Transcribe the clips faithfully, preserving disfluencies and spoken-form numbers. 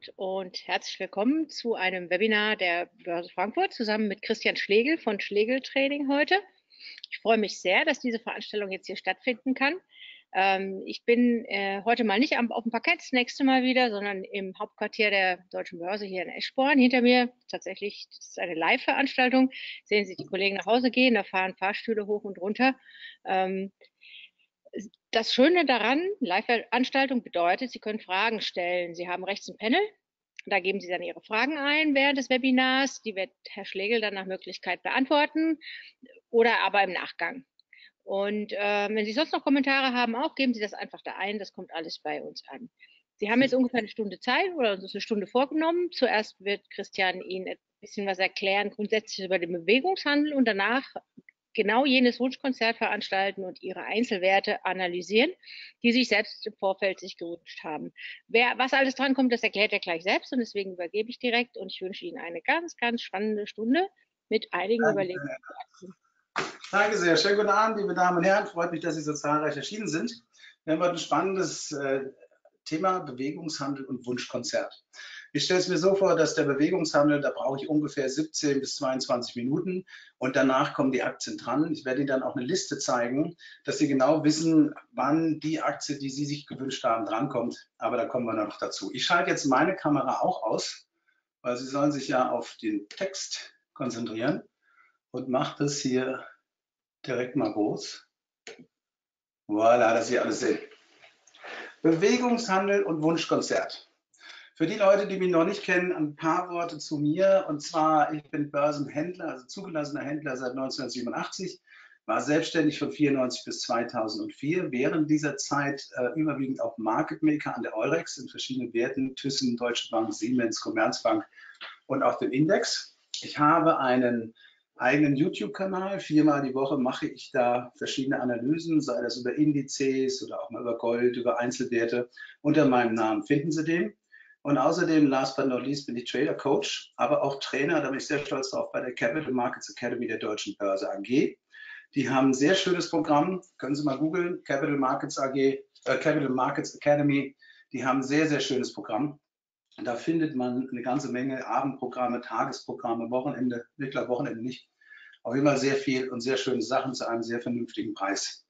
Abend und herzlich willkommen zu einem Webinar der Börse Frankfurt zusammen mit Christian Schlegel von Schlegel Trading heute. Ich freue mich sehr, dass diese Veranstaltung jetzt hier stattfinden kann. Ähm, ich bin äh, heute mal nicht am, auf dem Parkett, das nächste Mal wieder, sondern im Hauptquartier der Deutschen Börse hier in Eschborn. Hinter mir tatsächlich, das ist eine Live-Veranstaltung, sehen Sie die Kollegen nach Hause gehen, da fahren Fahrstühle hoch und runter. Ähm, Das Schöne daran, Live-Veranstaltung bedeutet, Sie können Fragen stellen. Sie haben rechts ein Panel, da geben Sie dann Ihre Fragen ein während des Webinars. Die wird Herr Schlegel dann nach Möglichkeit beantworten oder aber im Nachgang. Und äh, wenn Sie sonst noch Kommentare haben, auch geben Sie das einfach da ein. Das kommt alles bei uns an. Sie haben jetzt ungefähr eine Stunde Zeit oder uns eine Stunde vorgenommen. Zuerst wird Christian Ihnen ein bisschen was erklären, grundsätzlich über den Bewegungshandel und danach genau jenes Wunschkonzert veranstalten und ihre Einzelwerte analysieren, die sich selbst im Vorfeld sich gewünscht haben. Wer, was alles dran kommt, das erklärt er gleich selbst und deswegen übergebe ich direkt und ich wünsche Ihnen eine ganz, ganz spannende Stunde mit einigen Danke. Überlegungen. Danke sehr. Schönen guten Abend, liebe Damen und Herren. Freut mich, dass Sie so zahlreich erschienen sind. Wir haben heute ein spannendes äh, Thema Bewegungshandel und Wunschkonzert. Ich stelle es mir so vor, dass der Bewegungshandel, da brauche ich ungefähr siebzehn bis zweiundzwanzig Minuten und danach kommen die Aktien dran. Ich werde Ihnen dann auch eine Liste zeigen, dass Sie genau wissen, wann die Aktie, die Sie sich gewünscht haben, drankommt. Aber da kommen wir noch dazu. Ich schalte jetzt meine Kamera auch aus, weil Sie sollen sich ja auf den Text konzentrieren und mache das hier direkt mal groß. Voilà, dass Sie alles sehen. Bewegungshandel und Wunschkonzert. Für die Leute, die mich noch nicht kennen, ein paar Worte zu mir. Und zwar, ich bin Börsenhändler, also zugelassener Händler seit neunzehnhundertsiebenundachtzig, war selbstständig von vierundneunzig bis zweitausendvier, während dieser Zeit äh, überwiegend auch Market Maker an der Eurex in verschiedenen Werten, Thyssen, Deutsche Bank, Siemens, Commerzbank und auch den Index. Ich habe einen eigenen YouTube-Kanal. Viermal die Woche mache ich da verschiedene Analysen, sei das über Indizes oder auch mal über Gold, über Einzelwerte. Unter meinem Namen finden Sie den. Und außerdem, last but not least, bin ich Trader Coach, aber auch Trainer, da bin ich sehr stolz drauf, bei der Capital Markets Academy der Deutschen Börse A G. Die haben ein sehr schönes Programm, können Sie mal googeln, Capital Markets A G, äh, Capital Markets Academy. Die haben ein sehr, sehr schönes Programm. Da findet man eine ganze Menge Abendprogramme, Tagesprogramme, Wochenende, mittler Wochenende nicht. Auf jeden Fall sehr viel und sehr schöne Sachen zu einem sehr vernünftigen Preis.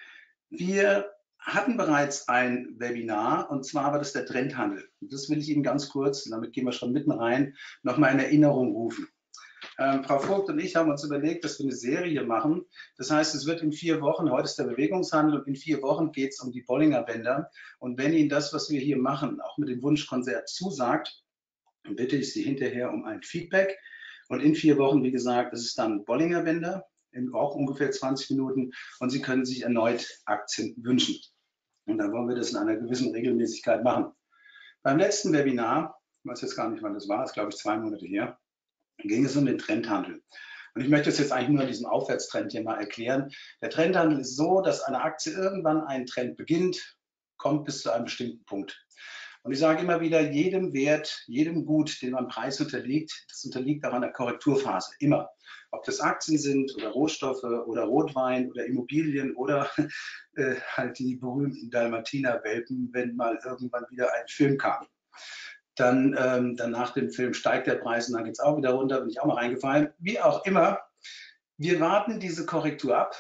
Wir hatten bereits ein Webinar und zwar war das der Trendhandel. Und das will ich Ihnen ganz kurz, und damit gehen wir schon mitten rein, nochmal in Erinnerung rufen. Ähm, Frau Vogt und ich haben uns überlegt, dass wir eine Serie machen. Das heißt, es wird in vier Wochen, heute ist der Bewegungshandel und in vier Wochen geht es um die Bollinger Bänder. Und wenn Ihnen das, was wir hier machen, auch mit dem Wunschkonzert zusagt, dann bitte ich Sie hinterher um ein Feedback. Und in vier Wochen, wie gesagt, das ist dann Bollinger Bänder, in auch ungefähr zwanzig Minuten und Sie können sich erneut Aktien wünschen. Und dann wollen wir das in einer gewissen Regelmäßigkeit machen. Beim letzten Webinar, ich weiß jetzt gar nicht, wann das war, das ist glaube ich zwei Monate her, ging es um den Trendhandel. Und ich möchte es jetzt eigentlich nur an diesem Aufwärtstrend hier mal erklären. Der Trendhandel ist so, dass eine Aktie irgendwann einen Trend beginnt, kommt bis zu einem bestimmten Punkt. Und ich sage immer wieder, jedem Wert, jedem Gut, dem man Preis unterliegt, das unterliegt auch einer Korrekturphase, immer. Ob das Aktien sind oder Rohstoffe oder Rotwein oder Immobilien oder äh, halt die berühmten Dalmatiner-Welpen, wenn mal irgendwann wieder ein Film kam. Dann, ähm, dann nach dem Film steigt der Preis und dann geht es auch wieder runter, bin ich auch mal reingefallen. Wie auch immer, wir warten diese Korrektur ab.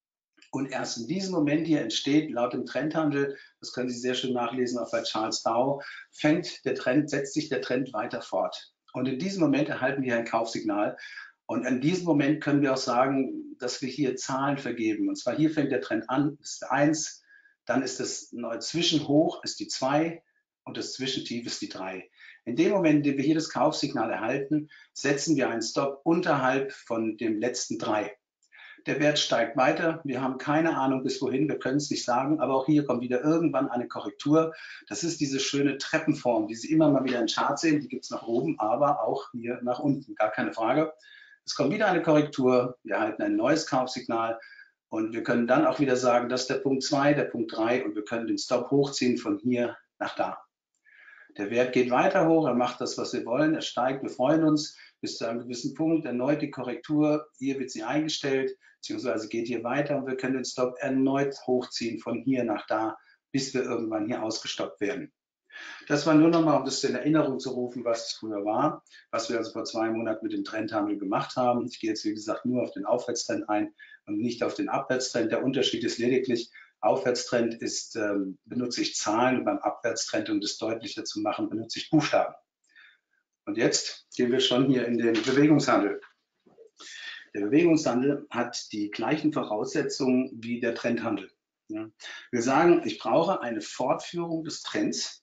Und erst in diesem Moment hier entsteht, laut dem Trendhandel, das können Sie sehr schön nachlesen, auch bei Charles Dow, fängt der Trend, setzt sich der Trend weiter fort. Und in diesem Moment erhalten wir ein Kaufsignal. Und in diesem Moment können wir auch sagen, dass wir hier Zahlen vergeben. Und zwar hier fängt der Trend an, ist eins, dann ist das Zwischenhoch, ist die zwei und das Zwischentief ist die drei. In dem Moment, in dem wir hier das Kaufsignal erhalten, setzen wir einen Stop unterhalb von dem letzten drei. Der Wert steigt weiter. Wir haben keine Ahnung bis wohin, wir können es nicht sagen, aber auch hier kommt wieder irgendwann eine Korrektur. Das ist diese schöne Treppenform, die Sie immer mal wieder im Chart sehen. Die gibt es nach oben, aber auch hier nach unten, gar keine Frage. Es kommt wieder eine Korrektur, wir erhalten ein neues Kaufsignal und wir können dann auch wieder sagen, das ist der Punkt zwei, der Punkt drei und wir können den Stop hochziehen von hier nach da. Der Wert geht weiter hoch, er macht das, was wir wollen, er steigt, wir freuen uns bis zu einem gewissen Punkt, erneut die Korrektur, hier wird sie eingestellt, beziehungsweise geht hier weiter und wir können den Stop erneut hochziehen von hier nach da, bis wir irgendwann hier ausgestoppt werden. Das war nur noch mal, um das in Erinnerung zu rufen, was es früher war, was wir also vor zwei Monaten mit dem Trendhandel gemacht haben. Ich gehe jetzt, wie gesagt, nur auf den Aufwärtstrend ein und nicht auf den Abwärtstrend. Der Unterschied ist lediglich, Aufwärtstrend ist, ähm, benutze ich Zahlen und beim Abwärtstrend, um das deutlicher zu machen, benutze ich Buchstaben. Und jetzt gehen wir schon hier in den Bewegungshandel. Der Bewegungshandel hat die gleichen Voraussetzungen wie der Trendhandel. Ja. Wir sagen, ich brauche eine Fortführung des Trends,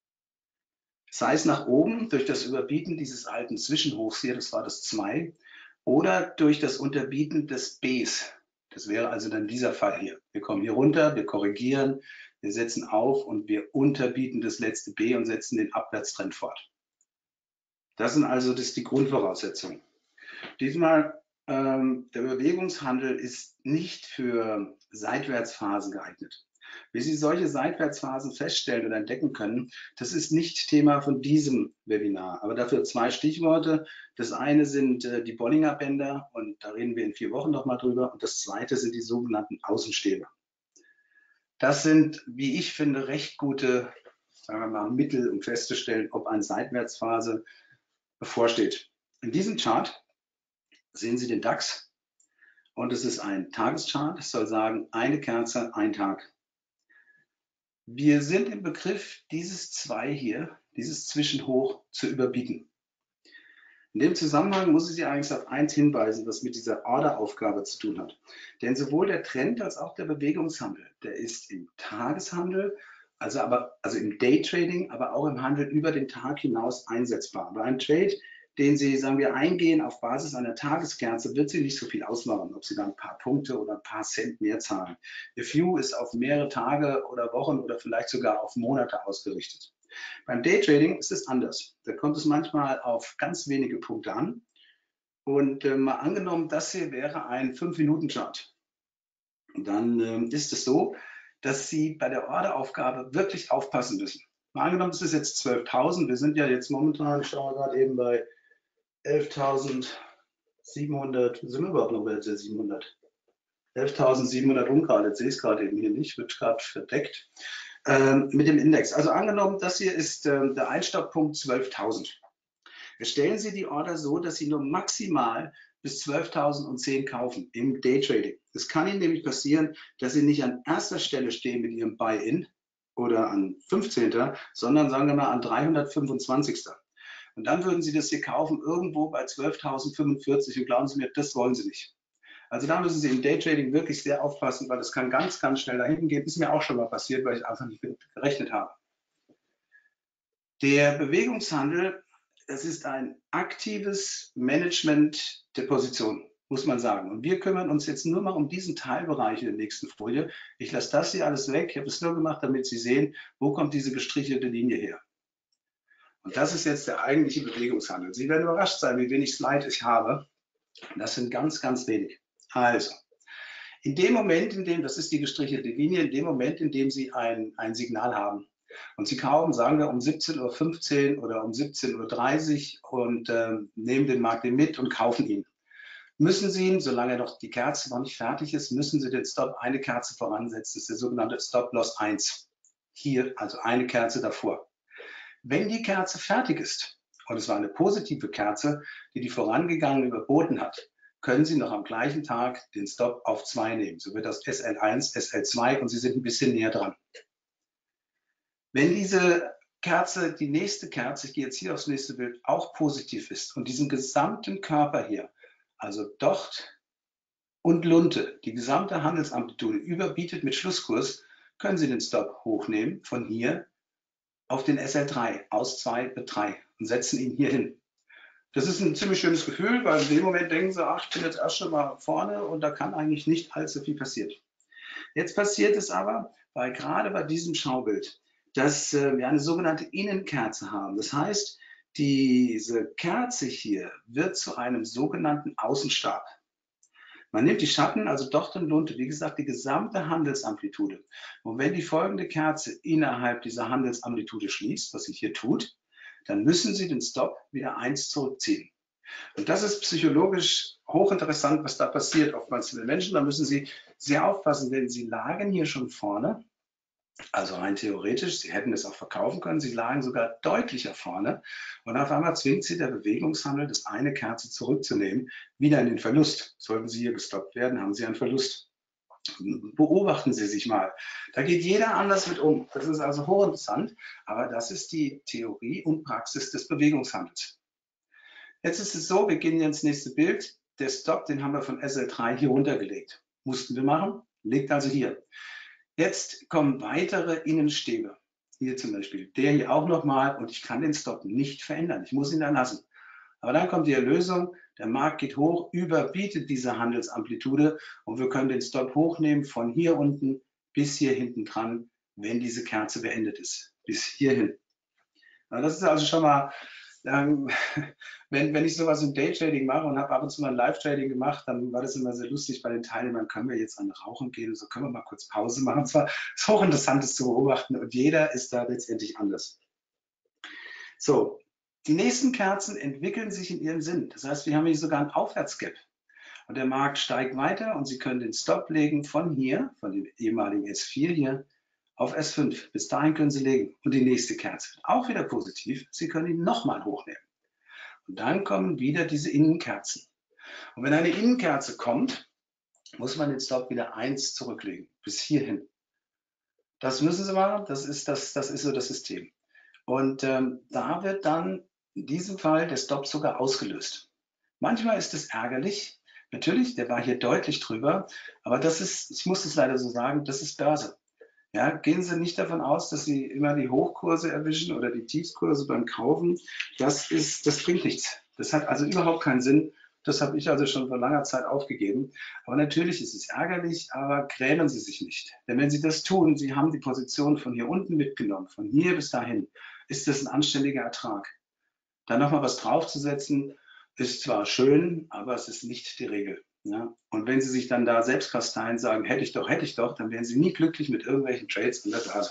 sei es nach oben durch das Überbieten dieses alten Zwischenhochs hier, das war das zwei, oder durch das Unterbieten des Bs. Das wäre also dann dieser Fall hier. Wir kommen hier runter, wir korrigieren, wir setzen auf und wir unterbieten das letzte B und setzen den Abwärtstrend fort. Das sind also das ist die Grundvoraussetzung. Diesmal ähm, der Bewegungshandel ist nicht für Seitwärtsphasen geeignet. Wie Sie solche Seitwärtsphasen feststellen oder entdecken können, das ist nicht Thema von diesem Webinar. Aber dafür zwei Stichworte. Das eine sind äh, die Bollinger Bänder und da reden wir in vier Wochen nochmal drüber. Und das zweite sind die sogenannten Außenstäbe. Das sind, wie ich finde, recht gute, sagen wir mal, Mittel, um festzustellen, ob eine Seitwärtsphase bevorsteht. In diesem Chart sehen Sie den DAX und es ist ein Tageschart. Das soll sagen, eine Kerze, ein Tag. Wir sind im Begriff, dieses zwei hier, dieses Zwischenhoch zu überbieten. In dem Zusammenhang muss ich Sie eigentlich auf eins hinweisen, was mit dieser Orderaufgabe zu tun hat. Denn sowohl der Trend als auch der Bewegungshandel, der ist im Tageshandel, also, aber, also im Daytrading, aber auch im Handel über den Tag hinaus einsetzbar. Bei einem Trade, den Sie, sagen wir, eingehen auf Basis einer Tageskerze, wird Sie nicht so viel ausmachen, ob Sie dann ein paar Punkte oder ein paar Cent mehr zahlen. Ihr View ist auf mehrere Tage oder Wochen oder vielleicht sogar auf Monate ausgerichtet. Beim Daytrading ist es anders. Da kommt es manchmal auf ganz wenige Punkte an. Und äh, mal angenommen, das hier wäre ein fünf Minuten Chart. Und dann äh, ist es so, dass Sie bei der Orderaufgabe wirklich aufpassen müssen. Mal angenommen, es ist jetzt zwölftausend. Wir sind ja jetzt momentan, ich schaue gerade eben bei elftausendsiebenhundert, sind wir überhaupt noch bei der siebenhundert? elftausendsiebenhundert ungerade, jetzt sehe ich es gerade eben hier nicht, wird gerade verdeckt, ähm, mit dem Index. Also angenommen, das hier ist ähm, der Einstopppunkt zwölftausend. Erstellen Sie die Order so, dass Sie nur maximal bis zwölftausendzehn kaufen im Daytrading. Es kann Ihnen nämlich passieren, dass Sie nicht an erster Stelle stehen mit Ihrem Buy-in oder an fünfzehnten, sondern sagen wir mal an dreihundertfünfundzwanzigsten Und dann würden Sie das hier kaufen irgendwo bei zwölftausendfünfundvierzig und glauben Sie mir, das wollen Sie nicht. Also da müssen Sie im Daytrading wirklich sehr aufpassen, weil das kann ganz, ganz schnell dahin gehen. Ist mir auch schon mal passiert, weil ich einfach nicht gerechnet habe. Der Bewegungshandel, das ist ein aktives Management der Position, muss man sagen. Und wir kümmern uns jetzt nur mal um diesen Teilbereich in der nächsten Folie. Ich lasse das hier alles weg. Ich habe es nur gemacht, damit Sie sehen, wo kommt diese gestrichelte Linie her. Und das ist jetzt der eigentliche Bewegungshandel. Sie werden überrascht sein, wie wenig Slide ich habe. Das sind ganz, ganz wenig. Also, in dem Moment, in dem, das ist die gestrichelte Linie, in dem Moment, in dem Sie ein, ein Signal haben und Sie kaufen, sagen wir, um siebzehn Uhr fünfzehn oder um siebzehn Uhr dreißig und äh, nehmen den Markt mit und kaufen ihn, müssen Sie ihn, solange noch die Kerze noch nicht fertig ist, müssen Sie den Stop eine Kerze voransetzen. Das ist der sogenannte Stop-Loss eins. Hier, also eine Kerze davor. Wenn die Kerze fertig ist, und es war eine positive Kerze, die die vorangegangene überboten hat, können Sie noch am gleichen Tag den Stop auf zwei nehmen. So wird das S L eins, S L zwei und Sie sind ein bisschen näher dran. Wenn diese Kerze, die nächste Kerze, ich gehe jetzt hier aufs nächste Bild, auch positiv ist und diesen gesamten Körper hier, also Docht und Lunte, die gesamte Handelsamplitude überbietet mit Schlusskurs, können Sie den Stop hochnehmen von hier auf den S L drei, aus zwei mit drei und setzen ihn hier hin. Das ist ein ziemlich schönes Gefühl, weil in dem Moment denken Sie, ach, ich bin jetzt erst schon mal vorne und da kann eigentlich nicht allzu viel passieren. Jetzt passiert es aber, weil gerade bei diesem Schaubild, dass äh, wir eine sogenannte Innenkerze haben. Das heißt, diese Kerze hier wird zu einem sogenannten Außenstab. Man nimmt die Schatten, also Docht und Lunte, wie gesagt, die gesamte Handelsamplitude. Und wenn die folgende Kerze innerhalb dieser Handelsamplitude schließt, was sie hier tut, dann müssen Sie den Stop wieder eins zurückziehen. Und das ist psychologisch hochinteressant, was da passiert. Oftmals mit den Menschen, da müssen Sie sehr aufpassen, denn Sie lagen hier schon vorne Also rein theoretisch, Sie hätten es auch verkaufen können, Sie lagen sogar deutlicher vorne und auf einmal zwingt Sie der Bewegungshandel, das eine Kerze zurückzunehmen, wieder in den Verlust. Sollten Sie hier gestoppt werden, haben Sie einen Verlust. Beobachten Sie sich mal. Da geht jeder anders mit um. Das ist also hochinteressant, aber das ist die Theorie und Praxis des Bewegungshandels. Jetzt ist es so, wir gehen ins nächste Bild. Der Stop, den haben wir von S L drei hier runtergelegt. Mussten wir machen, liegt also hier. Jetzt kommen weitere Innenstäbe. Hier zum Beispiel, der hier auch nochmal und ich kann den Stop nicht verändern. Ich muss ihn da lassen. Aber dann kommt die Erlösung, der Markt geht hoch, überbietet diese Handelsamplitude und wir können den Stop hochnehmen von hier unten bis hier hinten dran, wenn diese Kerze beendet ist, bis hierhin. Das ist also schon mal, ähm, wenn, wenn ich sowas im Daytrading mache und habe ab und zu mal ein Live-Trading gemacht, dann war das immer sehr lustig bei den Teilnehmern, können wir jetzt an Rauchen gehen und so, können wir mal kurz Pause machen. Es war hochinteressant, das zu beobachten und jeder ist da letztendlich anders. So, die nächsten Kerzen entwickeln sich in ihrem Sinn. Das heißt, wir haben hier sogar einen Aufwärtsgap. Und der Markt steigt weiter und Sie können den Stop legen von hier, von dem ehemaligen S vier hier, auf S fünf. Bis dahin können Sie legen. Und die nächste Kerze wird auch wieder positiv. Sie können ihn nochmal hochnehmen. Und dann kommen wieder diese Innenkerzen. Und wenn eine Innenkerze kommt, muss man den Stop wieder eins zurücklegen, bis hierhin. Das müssen Sie machen, das ist, das, das ist so das System. Und ähm, da wird dann in diesem Fall der Stop sogar ausgelöst. Manchmal ist es ärgerlich. Natürlich, der war hier deutlich drüber, aber das ist, ich muss es leider so sagen, das ist Börse. Ja, gehen Sie nicht davon aus, dass Sie immer die Hochkurse erwischen oder die Tiefskurse beim Kaufen. Das ist, das bringt nichts. Das hat also überhaupt keinen Sinn. Das habe ich also schon vor langer Zeit aufgegeben. Aber natürlich ist es ärgerlich, aber grämen Sie sich nicht. Denn wenn Sie das tun, Sie haben die Position von hier unten mitgenommen, von hier bis dahin, ist das ein anständiger Ertrag. Da nochmal was draufzusetzen, ist zwar schön, aber es ist nicht die Regel. Ja? Und wenn Sie sich dann da selbst kasteien, sagen, hätte ich doch, hätte ich doch, dann werden Sie nie glücklich mit irgendwelchen Trades an der Börse.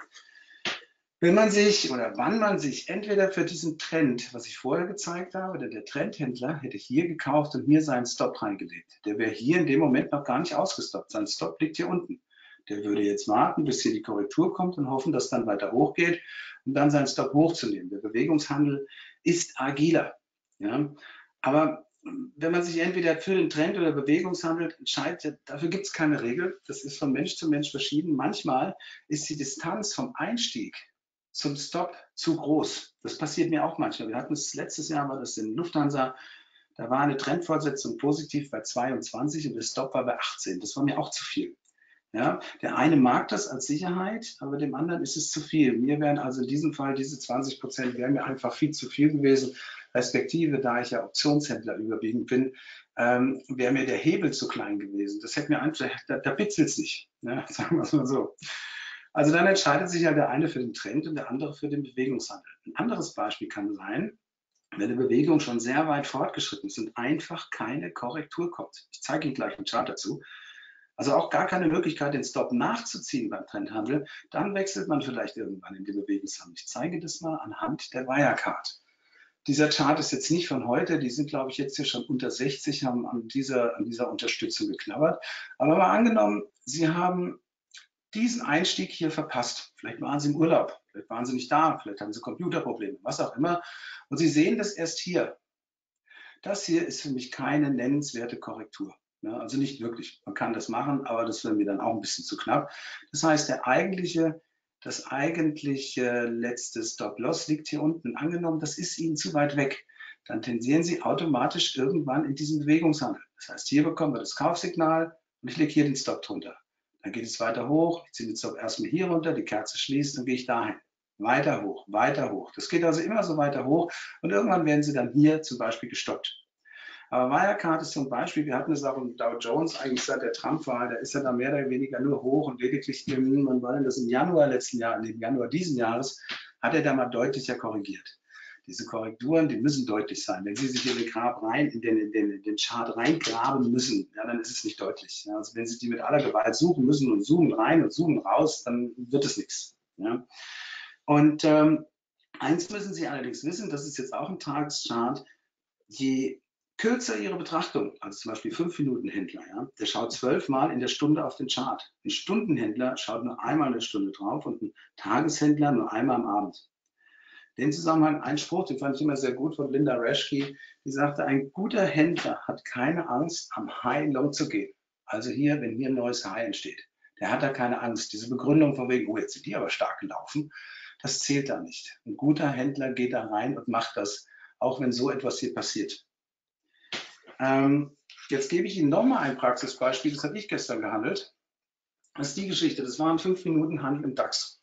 Wenn man sich oder wann man sich entweder für diesen Trend, was ich vorher gezeigt habe, denn der Trendhändler hätte hier gekauft und hier seinen Stop reingelegt. Der wäre hier in dem Moment noch gar nicht ausgestoppt. Sein Stop liegt hier unten. Der würde jetzt warten, bis hier die Korrektur kommt und hoffen, dass dann weiter hochgeht, um dann seinen Stop hochzunehmen. Der Bewegungshandel ist agiler. Ja? Aber wenn man sich entweder für den Trend oder Bewegungshandel entscheidet, dafür gibt es keine Regel. Das ist von Mensch zu Mensch verschieden. Manchmal ist die Distanz vom Einstieg zum Stop zu groß. Das passiert mir auch manchmal. Wir hatten es letztes Jahr, war das in Lufthansa, da war eine Trendfortsetzung positiv bei zweiundzwanzig und der Stop war bei achtzehn. Das war mir auch zu viel. Ja, der eine mag das als Sicherheit, aber dem anderen ist es zu viel. Mir wären also in diesem Fall diese zwanzig Prozent wären mir einfach viel zu viel gewesen. Respektive, da ich ja Optionshändler überwiegend bin, ähm, wäre mir der Hebel zu klein gewesen. Das hätte mir einfach, da, da bitzelt es nicht, ne? Sagen wir es mal so. Also dann entscheidet sich ja der eine für den Trend und der andere für den Bewegungshandel. Ein anderes Beispiel kann sein, wenn eine Bewegung schon sehr weit fortgeschritten ist und einfach keine Korrektur kommt. Ich zeige Ihnen gleich einen Chart dazu. Also auch gar keine Möglichkeit, den Stop nachzuziehen beim Trendhandel, dann wechselt man vielleicht irgendwann in den Bewegungshandel. Ich zeige das mal anhand der Wirecard. Dieser Chart ist jetzt nicht von heute, die sind, glaube ich, jetzt hier schon unter sechzig, haben an dieser, an dieser Unterstützung geknabbert. Aber mal angenommen, Sie haben diesen Einstieg hier verpasst. Vielleicht waren Sie im Urlaub, vielleicht waren Sie nicht da, vielleicht haben Sie Computerprobleme, was auch immer. Und Sie sehen das erst hier. Das hier ist für mich keine nennenswerte Korrektur. Ja, also nicht wirklich. Man kann das machen, aber das wäre mir dann auch ein bisschen zu knapp. Das heißt, der eigentliche, das eigentliche letzte Stop-Loss liegt hier unten. Angenommen, das ist Ihnen zu weit weg, dann tendieren Sie automatisch irgendwann in diesen Bewegungshandel. Das heißt, hier bekommen wir das Kaufsignal und ich lege hier den Stop drunter. Dann geht es weiter hoch. Ich ziehe den Stop erstmal hier runter, die Kerze schließt, dann gehe ich dahin. Weiter hoch, weiter hoch. Das geht also immer so weiter hoch und irgendwann werden Sie dann hier zum Beispiel gestoppt. Aber Wirecard ist zum Beispiel, wir hatten es auch im Dow Jones eigentlich seit der Trump-Wahl, da ist ja da mehr oder weniger nur hoch und lediglich im, wann war denn das, im Januar letzten Jahres, im Januar diesen Jahres, hat er da mal deutlicher korrigiert. Diese Korrekturen, die müssen deutlich sein. Wenn Sie sich in den Grab rein, in den, in den, in den Chart reingraben müssen, ja, dann ist es nicht deutlich. Ja, also wenn Sie die mit aller Gewalt suchen müssen und zoomen rein und zoomen raus, dann wird es nichts. Ja. Und ähm, eins müssen Sie allerdings wissen, das ist jetzt auch ein Tageschart, je kürzer ihre Betrachtung, also zum Beispiel fünf Minuten Händler, ja, der schaut zwölfmal in der Stunde auf den Chart. Ein Stundenhändler schaut nur einmal in der Stunde drauf und ein Tageshändler nur einmal am Abend. Den Zusammenhang, ein Spruch, den fand ich immer sehr gut von Linda Reschke, die sagte, ein guter Händler hat keine Angst, am High Low zu gehen. Also hier, wenn hier ein neues High entsteht, der hat da keine Angst. Diese Begründung von wegen, oh, jetzt sind die aber stark gelaufen, das zählt da nicht. Ein guter Händler geht da rein und macht das, auch wenn so etwas hier passiert. Ähm, jetzt gebe ich Ihnen nochmal ein Praxisbeispiel, das habe ich gestern gehandelt. Das ist die Geschichte, das war ein fünf Minuten Handel im DAX.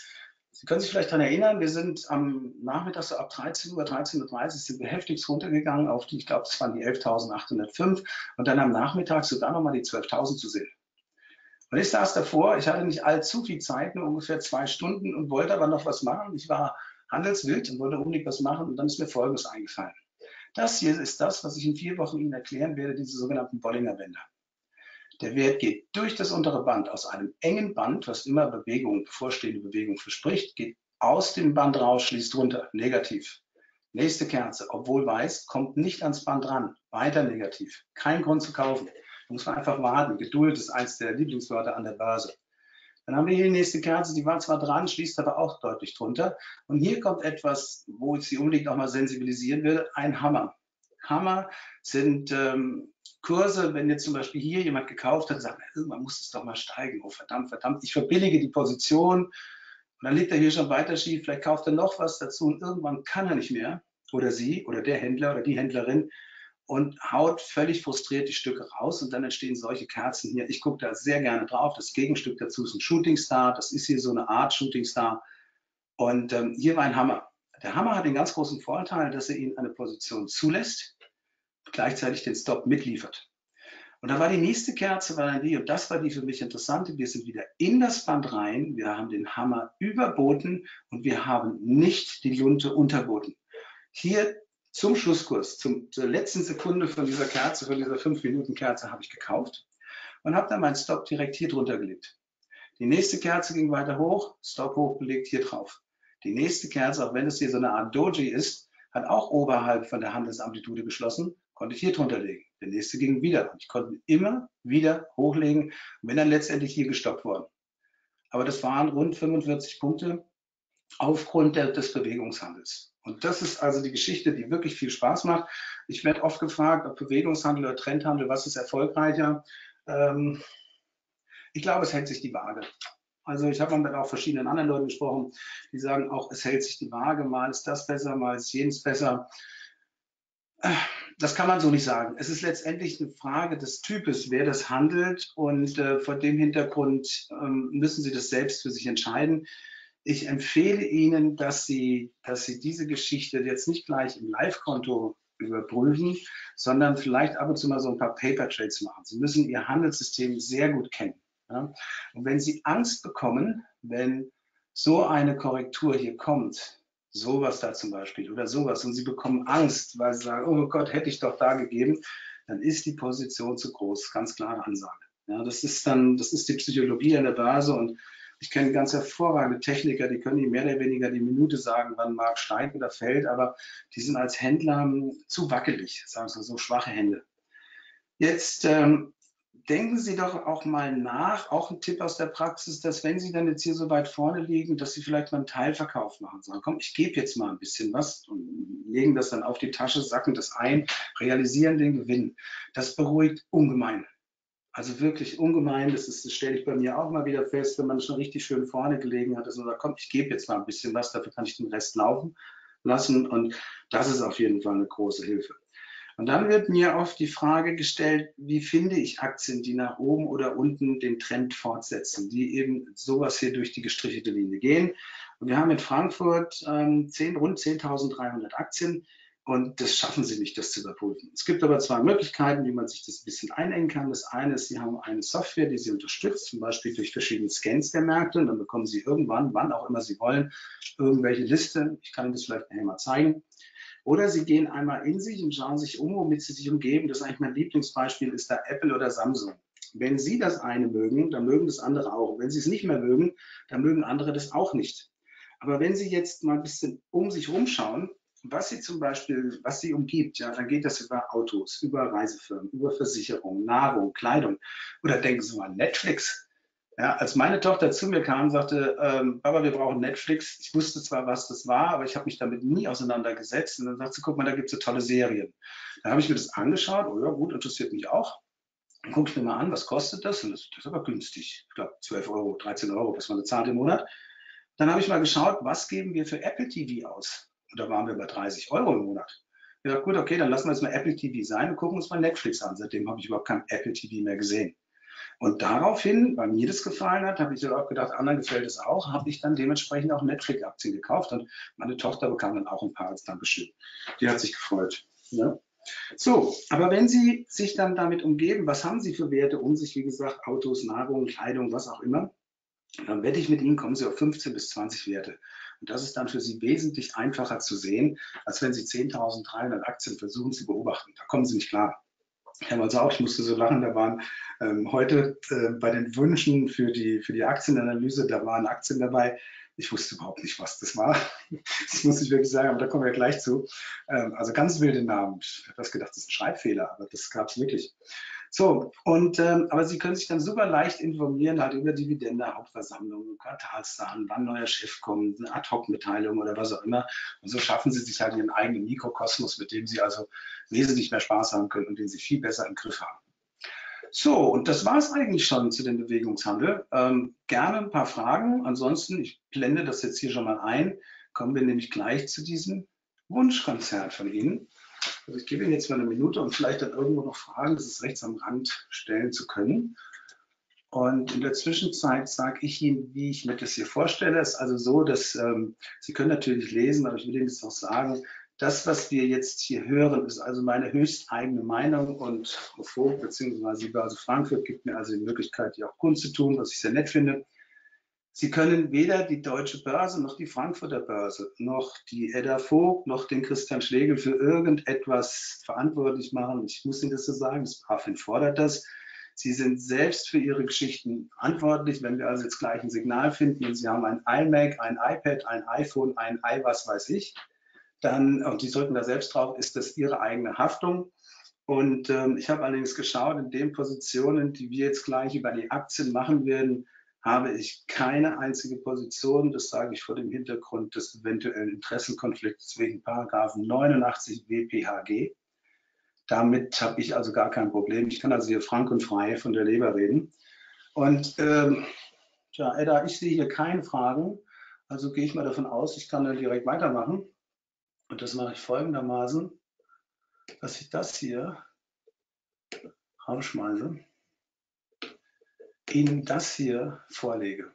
Sie können sich vielleicht daran erinnern, wir sind am Nachmittag so ab dreizehn Uhr, dreizehn Uhr dreißig sind wir heftigst runtergegangen auf die, ich glaube, das waren die elftausendachthundertfünf und dann am Nachmittag sogar nochmal die zwölftausend zu sehen. Und ich saß davor, ich hatte nicht allzu viel Zeit, nur ungefähr zwei Stunden und wollte aber noch was machen. Ich war handelswild und wollte unbedingt was machen und dann ist mir Folgendes eingefallen. Das hier ist das, was ich in vier Wochen Ihnen erklären werde, diese sogenannten Bollinger Bänder. Der Wert geht durch das untere Band aus einem engen Band, was immer Bewegung, bevorstehende Bewegung verspricht, geht aus dem Band raus, schließt runter, negativ. Nächste Kerze, obwohl weiß, kommt nicht ans Band ran, weiter negativ. Kein Grund zu kaufen. Da muss man einfach warten. Geduld ist eins der Lieblingswörter an der Börse. Dann haben wir hier die nächste Kerze, die war zwar dran, schließt aber auch deutlich drunter. Und hier kommt etwas, wo ich Sie unbedingt auch mal sensibilisieren will, ein Hammer. Hammer sind ähm, Kurse, wenn jetzt zum Beispiel hier jemand gekauft hat, sagt, irgendwann muss es doch mal steigen. Oh verdammt, verdammt, ich verbillige die Position. Und dann liegt er hier schon weiter schief, vielleicht kauft er noch was dazu und irgendwann kann er nicht mehr. Oder sie oder der Händler oder die Händlerin und haut völlig frustriert die Stücke raus und dann entstehen solche Kerzen hier. Ich gucke da sehr gerne drauf. Das Gegenstück dazu ist ein Shooting Star. Das ist hier so eine Art Shooting Star. Und ähm, hier war ein Hammer. Der Hammer hat den ganz großen Vorteil, dass er Ihnen eine Position zulässt, gleichzeitig den Stop mitliefert. Und da war die nächste Kerze, war dann die, und das war die für mich interessante, wir sind wieder in das Band rein, wir haben den Hammer überboten und wir haben nicht die Lunte unterboten. Hier zum Schlusskurs, zum, zur letzten Sekunde von dieser Kerze, von dieser fünf Minuten Kerze habe ich gekauft und habe dann meinen Stop direkt hier drunter gelegt. Die nächste Kerze ging weiter hoch, Stop hochgelegt, hier drauf. Die nächste Kerze, auch wenn es hier so eine Art Doji ist, hat auch oberhalb von der Handelsamplitude geschlossen, konnte ich hier drunter legen. Der nächste ging wieder. Ich konnte immer wieder hochlegen und bin dann letztendlich hier gestoppt worden. Aber das waren rund fünfundvierzig Punkte aufgrund der, des Bewegungshandels. Und das ist also die Geschichte, die wirklich viel Spaß macht. Ich werde oft gefragt, ob Bewegungshandel oder Trendhandel, was ist erfolgreicher? Ähm, ich glaube, es hält sich die Waage. Also ich habe mit auch verschiedenen anderen Leuten gesprochen, die sagen auch, es hält sich die Waage, mal ist das besser, mal ist jenes besser. Das kann man so nicht sagen. Es ist letztendlich eine Frage des Types, wer das handelt und äh, vor dem Hintergrund ähm, müssen Sie das selbst für sich entscheiden. Ich empfehle Ihnen, dass Sie, dass Sie diese Geschichte jetzt nicht gleich im Live-Konto überprüfen, sondern vielleicht ab und zu mal so ein paar Paper-Trades machen. Sie müssen Ihr Handelssystem sehr gut kennen. Ja? Und wenn Sie Angst bekommen, wenn so eine Korrektur hier kommt, sowas da zum Beispiel oder sowas, und Sie bekommen Angst, weil Sie sagen, oh Gott, hätte ich doch da gegeben, dann ist die Position zu groß, ganz klare Ansage. Ja, das ist dann, das ist die Psychologie an der Börse und ich kenne ganz hervorragende Techniker, die können Ihnen mehr oder weniger die Minute sagen, wann Markt steigt oder fällt, aber die sind als Händler zu wackelig, sagen wir so, schwache Hände. Jetzt ähm, denken Sie doch auch mal nach, auch ein Tipp aus der Praxis, dass wenn Sie dann jetzt hier so weit vorne liegen, dass Sie vielleicht mal einen Teilverkauf machen. Sagen, komm, ich gebe jetzt mal ein bisschen was und legen das dann auf die Tasche, sacken das ein, realisieren den Gewinn. Das beruhigt ungemein. Also wirklich ungemein, das, ist, das stelle ich bei mir auch mal wieder fest, wenn man schon richtig schön vorne gelegen hat, dass man sagt, komm, ich gebe jetzt mal ein bisschen was, dafür kann ich den Rest laufen lassen und das ist auf jeden Fall eine große Hilfe. Und dann wird mir oft die Frage gestellt, wie finde ich Aktien, die nach oben oder unten den Trend fortsetzen, die eben sowas hier durch die gestrichelte Linie gehen. Und wir haben in Frankfurt ähm, zehn, rund zehntausenddreihundert Aktien und das schaffen Sie nicht, das zu überprüfen. Es gibt aber zwei Möglichkeiten, wie man sich das ein bisschen einengen kann. Das eine ist, Sie haben eine Software, die Sie unterstützt, zum Beispiel durch verschiedene Scans der Märkte und dann bekommen Sie irgendwann, wann auch immer Sie wollen, irgendwelche Listen. Ich kann Ihnen das vielleicht nachher mal zeigen. Oder Sie gehen einmal in sich und schauen sich um, womit Sie sich umgeben. Das ist eigentlich mein Lieblingsbeispiel, ist da Apple oder Samsung. Wenn Sie das eine mögen, dann mögen das andere auch. Wenn Sie es nicht mehr mögen, dann mögen andere das auch nicht. Aber wenn Sie jetzt mal ein bisschen um sich rumschauen was sie zum Beispiel, was sie umgibt, ja, dann geht das über Autos, über Reisefirmen, über Versicherungen, Nahrung, Kleidung. Oder denken Sie mal an Netflix. Ja, als meine Tochter zu mir kam und sagte, ähm, Papa, wir brauchen Netflix. Ich wusste zwar, was das war, aber ich habe mich damit nie auseinandergesetzt. Und dann sagt sie, guck mal, da gibt es so tolle Serien. Dann habe ich mir das angeschaut. Oh ja, gut, interessiert mich auch. Dann gucke ich mir mal an, was kostet das? Und das, das ist aber günstig. Ich glaube, zwölf Euro, dreizehn Euro, was man bezahlt im Monat. Dann habe ich mal geschaut, was geben wir für Apple T V aus? Und da waren wir bei dreißig Euro im Monat. Ich dachte, gut, okay, dann lassen wir jetzt mal Apple T V sein und gucken uns mal Netflix an. Seitdem habe ich überhaupt kein Apple T V mehr gesehen. Und daraufhin, weil mir das gefallen hat, habe ich dann auch gedacht, anderen gefällt es auch, habe ich dann dementsprechend auch Netflix-Aktien gekauft und meine Tochter bekam dann auch ein paar als Dankeschön. Die hat sich gefreut. Ja. So, aber wenn Sie sich dann damit umgeben, was haben Sie für Werte um sich, wie gesagt, Autos, Nahrung, Kleidung, was auch immer, dann wette ich mit Ihnen, kommen Sie auf fünfzehn bis zwanzig Werte. Und das ist dann für Sie wesentlich einfacher zu sehen, als wenn Sie zehntausenddreihundert Aktien versuchen zu beobachten. Da kommen Sie nicht klar. Ich habe also auch, ich musste so lachen, da waren ähm, heute äh, bei den Wünschen für die, für die Aktienanalyse, da waren Aktien dabei. Ich wusste überhaupt nicht, was das war. Das muss ich wirklich sagen, aber da kommen wir gleich zu. Ähm, also ganz wilde Namen. Ich habe das gedacht, das ist ein Schreibfehler, aber das gab es wirklich. So, und ähm, aber Sie können sich dann super leicht informieren, halt über Dividende, Hauptversammlungen, Quartalszahlen, wann neuer Chef kommt, eine Ad-Hoc-Mitteilung oder was auch immer. Und so schaffen Sie sich halt Ihren eigenen Mikrokosmos, mit dem Sie also wesentlich mehr Spaß haben können und den Sie viel besser im Griff haben. So, und das war es eigentlich schon zu dem Bewegungshandel. Ähm, gerne ein paar Fragen. Ansonsten, ich blende das jetzt hier schon mal ein, kommen wir nämlich gleich zu diesem Wunschkonzert von Ihnen. Also ich gebe Ihnen jetzt mal eine Minute, um vielleicht dann irgendwo noch Fragen, das ist rechts am Rand, stellen zu können. Und in der Zwischenzeit sage ich Ihnen, wie ich mir das hier vorstelle. Es ist also so, dass ähm, Sie können natürlich lesen, aber ich will Ihnen jetzt noch sagen, das, was wir jetzt hier hören, ist also meine höchst eigene Meinung und Vogt bzw. die Börse Frankfurt gibt mir also die Möglichkeit, die auch kundzutun, was ich sehr nett finde. Sie können weder die Deutsche Börse noch die Frankfurter Börse noch die Edda Vogt noch den Christian Schlegel für irgendetwas verantwortlich machen. Ich muss Ihnen das so sagen, das BaFin fordert das. Sie sind selbst für Ihre Geschichten verantwortlich. Wenn wir also jetzt gleich ein Signal finden und Sie haben ein iMac, ein iPad, ein iPhone, ein i was weiß ich, dann, und die drücken da selbst drauf, ist das Ihre eigene Haftung. Und ähm, ich habe allerdings geschaut, in den Positionen, die wir jetzt gleich über die Aktien machen werden, habe ich keine einzige Position, das sage ich vor dem Hintergrund des eventuellen Interessenkonflikts wegen Paragraphen neunundachtzig W P H G. Damit habe ich also gar kein Problem. Ich kann also hier frank und frei von der Leber reden. Und ähm, tja, Edda, ich sehe hier keine Fragen, also gehe ich mal davon aus, ich kann dann direkt weitermachen. Und das mache ich folgendermaßen, dass ich das hier rausschmeiße, Ihnen das hier vorlege.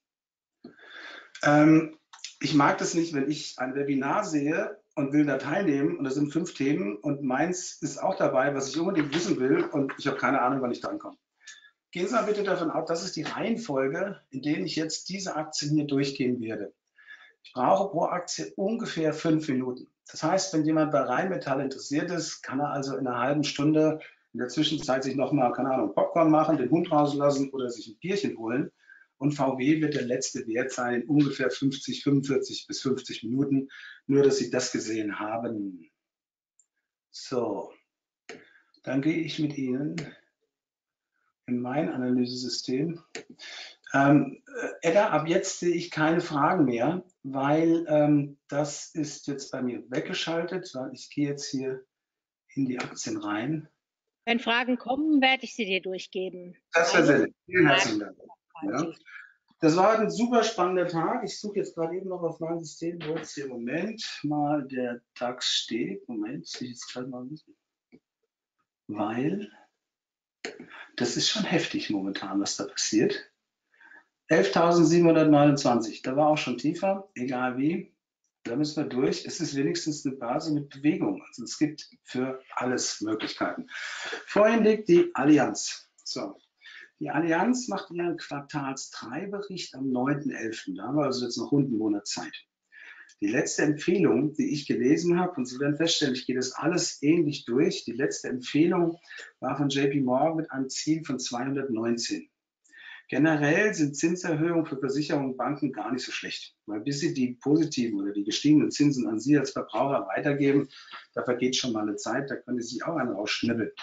Ähm, ich mag das nicht, wenn ich ein Webinar sehe und will da teilnehmen und da sind fünf Themen und meins ist auch dabei, was ich unbedingt wissen will und ich habe keine Ahnung, wann ich drankomme. Gehen Sie mal bitte davon aus, das ist die Reihenfolge, in der ich jetzt diese Aktien hier durchgehen werde. Ich brauche pro Aktie ungefähr fünf Minuten. Das heißt, wenn jemand bei Rheinmetall interessiert ist, kann er also in einer halben Stunde in der Zwischenzeit sich nochmal, keine Ahnung, Popcorn machen, den Hund rauslassen oder sich ein Bierchen holen. Und V W wird der letzte Wert sein in ungefähr fünfzig, fünfundvierzig bis fünfzig Minuten. Nur, dass Sie das gesehen haben. So, dann gehe ich mit Ihnen in mein Analysesystem. Ähm, Edda, ab jetzt sehe ich keine Fragen mehr, weil ähm, das ist jetzt bei mir weggeschaltet, weil ich gehe jetzt hier in die Aktien rein. Wenn Fragen kommen, werde ich sie dir durchgeben. Das wäre sehr lieb. Vielen herzlichen Dank. Ja. Das war ein super spannender Tag. Ich suche jetzt gerade eben noch auf meinem System, wo jetzt hier im Moment mal der DAX steht. Moment, sehe ich jetzt gerade mal ein bisschen. Weil das ist schon heftig momentan, was da passiert. elftausendsiebenhundertneunundzwanzig, da war auch schon tiefer, egal wie, da müssen wir durch. Es ist wenigstens eine Börse mit Bewegung, also es gibt für alles Möglichkeiten. Vorhin liegt die Allianz. So, die Allianz macht ihren Quartals drei Bericht am neunten elften Da haben wir also jetzt noch rund einen Monat Zeit. Die letzte Empfehlung, die ich gelesen habe, und Sie werden feststellen, ich gehe das alles ähnlich durch, die letzte Empfehlung war von J P Morgan mit einem Ziel von zweihundertneunzehn. Generell sind Zinserhöhungen für Versicherungen und Banken gar nicht so schlecht, weil bis sie die positiven oder die gestiegenen Zinsen an Sie als Verbraucher weitergeben, da vergeht schon mal eine Zeit, da können Sie sich auch einen rausschnibbeln.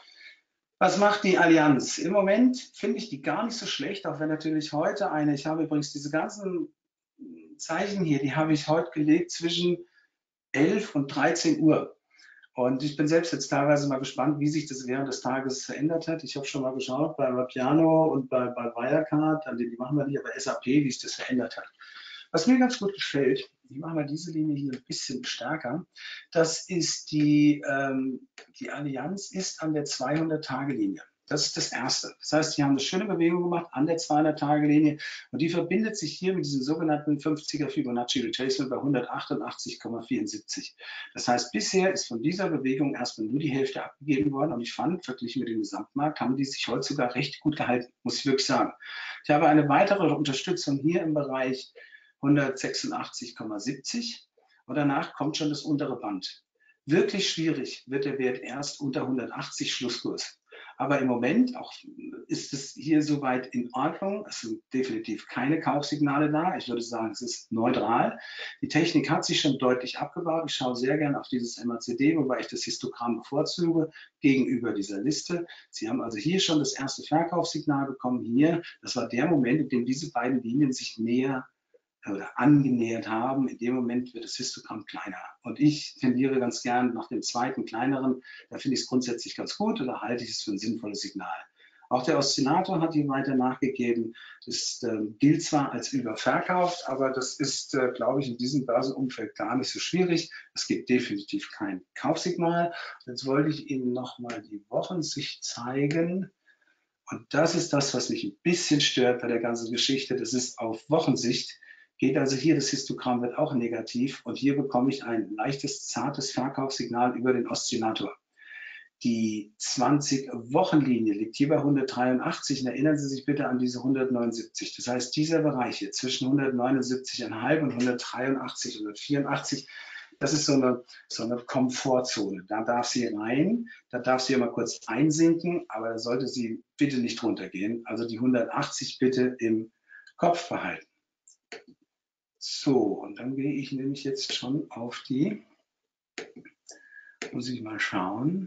Was macht die Allianz? Im Moment finde ich die gar nicht so schlecht, auch wenn natürlich heute eine, ich habe übrigens diese ganzen Zeichen hier, die habe ich heute gelegt zwischen elf und dreizehn Uhr. Und ich bin selbst jetzt teilweise mal gespannt, wie sich das während des Tages verändert hat. Ich habe schon mal geschaut bei Vapiano und bei, bei Wirecard, an denen die machen wir nicht, aber S A P, wie sich das verändert hat. Was mir ganz gut gefällt, ich mache mal diese Linie hier ein bisschen stärker, das ist die, ähm, die Allianz ist an der zweihundert-Tage-Linie. Das ist das Erste. Das heißt, die haben eine schöne Bewegung gemacht an der zweihundert-Tage-Linie und die verbindet sich hier mit diesem sogenannten fünfziger Fibonacci Retracement bei hundertachtundachtzig Komma vierundsiebzig. Das heißt, bisher ist von dieser Bewegung erstmal nur die Hälfte abgegeben worden und ich fand, verglichen mit dem Gesamtmarkt, haben die sich heute sogar recht gut gehalten, muss ich wirklich sagen. Ich habe eine weitere Unterstützung hier im Bereich hundertsechsundachtzig Komma siebzig und danach kommt schon das untere Band. Wirklich schwierig wird der Wert erst unter hundertachtzig Schlusskurs. Aber im Moment auch ist es hier soweit in Ordnung. Es sind definitiv keine Kaufsignale da. Ich würde sagen, es ist neutral. Die Technik hat sich schon deutlich abgebaut. Ich schaue sehr gerne auf dieses M A C D, wobei ich das Histogramm bevorzuge gegenüber dieser Liste. Sie haben also hier schon das erste Verkaufssignal bekommen. Hier, das war der Moment, in dem diese beiden Linien sich näher oder angenähert haben. In dem Moment wird das Histogramm kleiner. Und ich tendiere ganz gern nach dem zweiten, kleineren. Da finde ich es grundsätzlich ganz gut oder halte ich es für ein sinnvolles Signal. Auch der Oszillator hat hier weiter nachgegeben. Das äh, gilt zwar als überverkauft, aber das ist, äh, glaube ich, in diesem Börsenumfeld gar nicht so schwierig. Es gibt definitiv kein Kaufsignal. Jetzt wollte ich Ihnen nochmal die Wochensicht zeigen. Und das ist das, was mich ein bisschen stört bei der ganzen Geschichte. Das ist auf Wochensicht. Geht also hier, das Histogramm wird auch negativ und hier bekomme ich ein leichtes, zartes Verkaufssignal über den Oszillator. Die zwanzig-Wochen-Linie liegt hier bei hundertdreiundachtzig und erinnern Sie sich bitte an diese hundertneunundsiebzig. Das heißt, dieser Bereich hier zwischen hundertneunundsiebzig Komma fünf und hundertdreiundachtzig, hundertvierundachtzig, das ist so eine, so eine Komfortzone. Da darf sie rein, da darf sie mal kurz einsinken, aber da sollte sie bitte nicht runtergehen. Also die hundertachtzig bitte im Kopf behalten. So, und dann gehe ich nämlich jetzt schon auf die, muss ich mal schauen,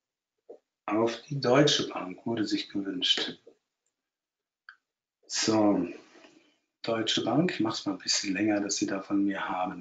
auf die Deutsche Bank, wurde sich gewünscht. So, Deutsche Bank, ich mache es mal ein bisschen länger, dass Sie da von mir haben.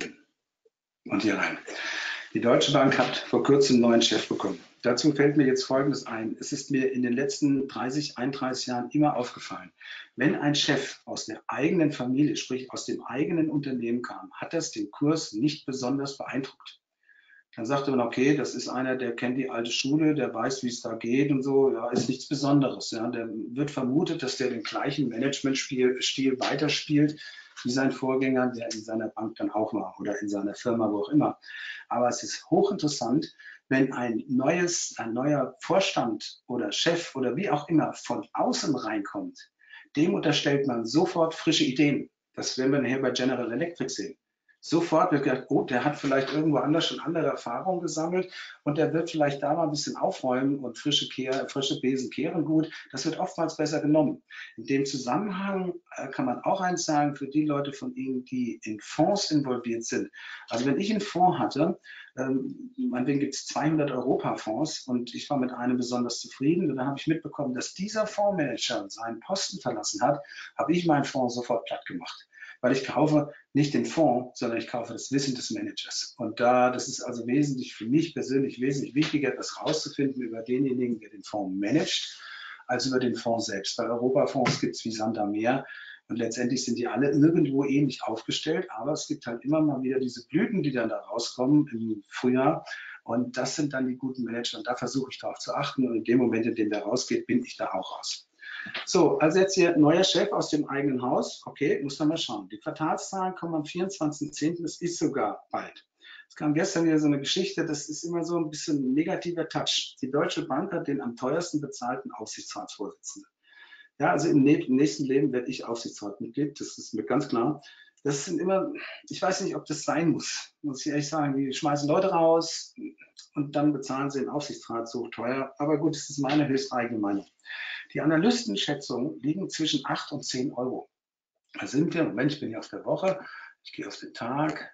Und hier rein. Die Deutsche Bank hat vor kurzem einen neuen Chef bekommen. Dazu fällt mir jetzt Folgendes ein. Es ist mir in den letzten dreißig, einunddreißig Jahren immer aufgefallen, wenn ein Chef aus der eigenen Familie, sprich aus dem eigenen Unternehmen kam, hat das den Kurs nicht besonders beeindruckt. Dann sagte man, okay, das ist einer, der kennt die alte Schule, der weiß, wie es da geht und so, ja, ist nichts Besonderes. Ja. Der wird vermutet, dass der den gleichen Managementstil weiterspielt wie sein Vorgänger, der in seiner Bank dann auch war oder in seiner Firma, wo auch immer. Aber es ist hochinteressant, wenn ein neues, ein neuer Vorstand oder Chef oder wie auch immer von außen reinkommt, dem unterstellt man sofort frische Ideen. Das werden wir nachher bei General Electric sehen. Sofort wird gedacht, oh, der hat vielleicht irgendwo anders schon andere Erfahrungen gesammelt und der wird vielleicht da mal ein bisschen aufräumen und frische, Kehr, frische Besen kehren gut. Das wird oftmals besser genommen. In dem Zusammenhang äh, kann man auch eins sagen für die Leute von Ihnen, die in Fonds involviert sind. Also wenn ich einen Fonds hatte, ähm, meinetwegen gibt es zweihundert Europa-Fonds und ich war mit einem besonders zufrieden und dann habe ich mitbekommen, dass dieser Fondsmanager seinen Posten verlassen hat, habe ich meinen Fonds sofort platt gemacht. Weil ich kaufe nicht den Fonds, sondern ich kaufe das Wissen des Managers. Und da, das ist also wesentlich für mich persönlich wesentlich wichtiger, das rauszufinden über denjenigen, der den Fonds managt, als über den Fonds selbst. Weil Europafonds gibt es wie Sand am Meer und letztendlich sind die alle irgendwo ähnlich aufgestellt, aber es gibt halt immer mal wieder diese Blüten, die dann da rauskommen im Frühjahr. Und das sind dann die guten Manager und da versuche ich darauf zu achten und in dem Moment, in dem der rausgeht, bin ich da auch raus. So, also jetzt hier neuer Chef aus dem eigenen Haus. Okay, muss man mal schauen. Die Quartalszahlen kommen am vierundzwanzigsten zehnten Das ist sogar bald. Es kam gestern wieder so eine Geschichte, das ist immer so ein bisschen ein negativer Touch. Die Deutsche Bank hat den am teuersten bezahlten Aufsichtsratsvorsitzenden. Ja, also im nächsten Leben werde ich Aufsichtsratsmitglied, das ist mir ganz klar. Das sind immer, ich weiß nicht, ob das sein muss, muss ich ehrlich sagen. Die schmeißen Leute raus und dann bezahlen sie den Aufsichtsrat so teuer. Aber gut, das ist meine höchst eigene Meinung. Die Analystenschätzungen liegen zwischen acht und zehn Euro. Da sind wir, Moment, ich bin hier auf der Woche, ich gehe auf den Tag,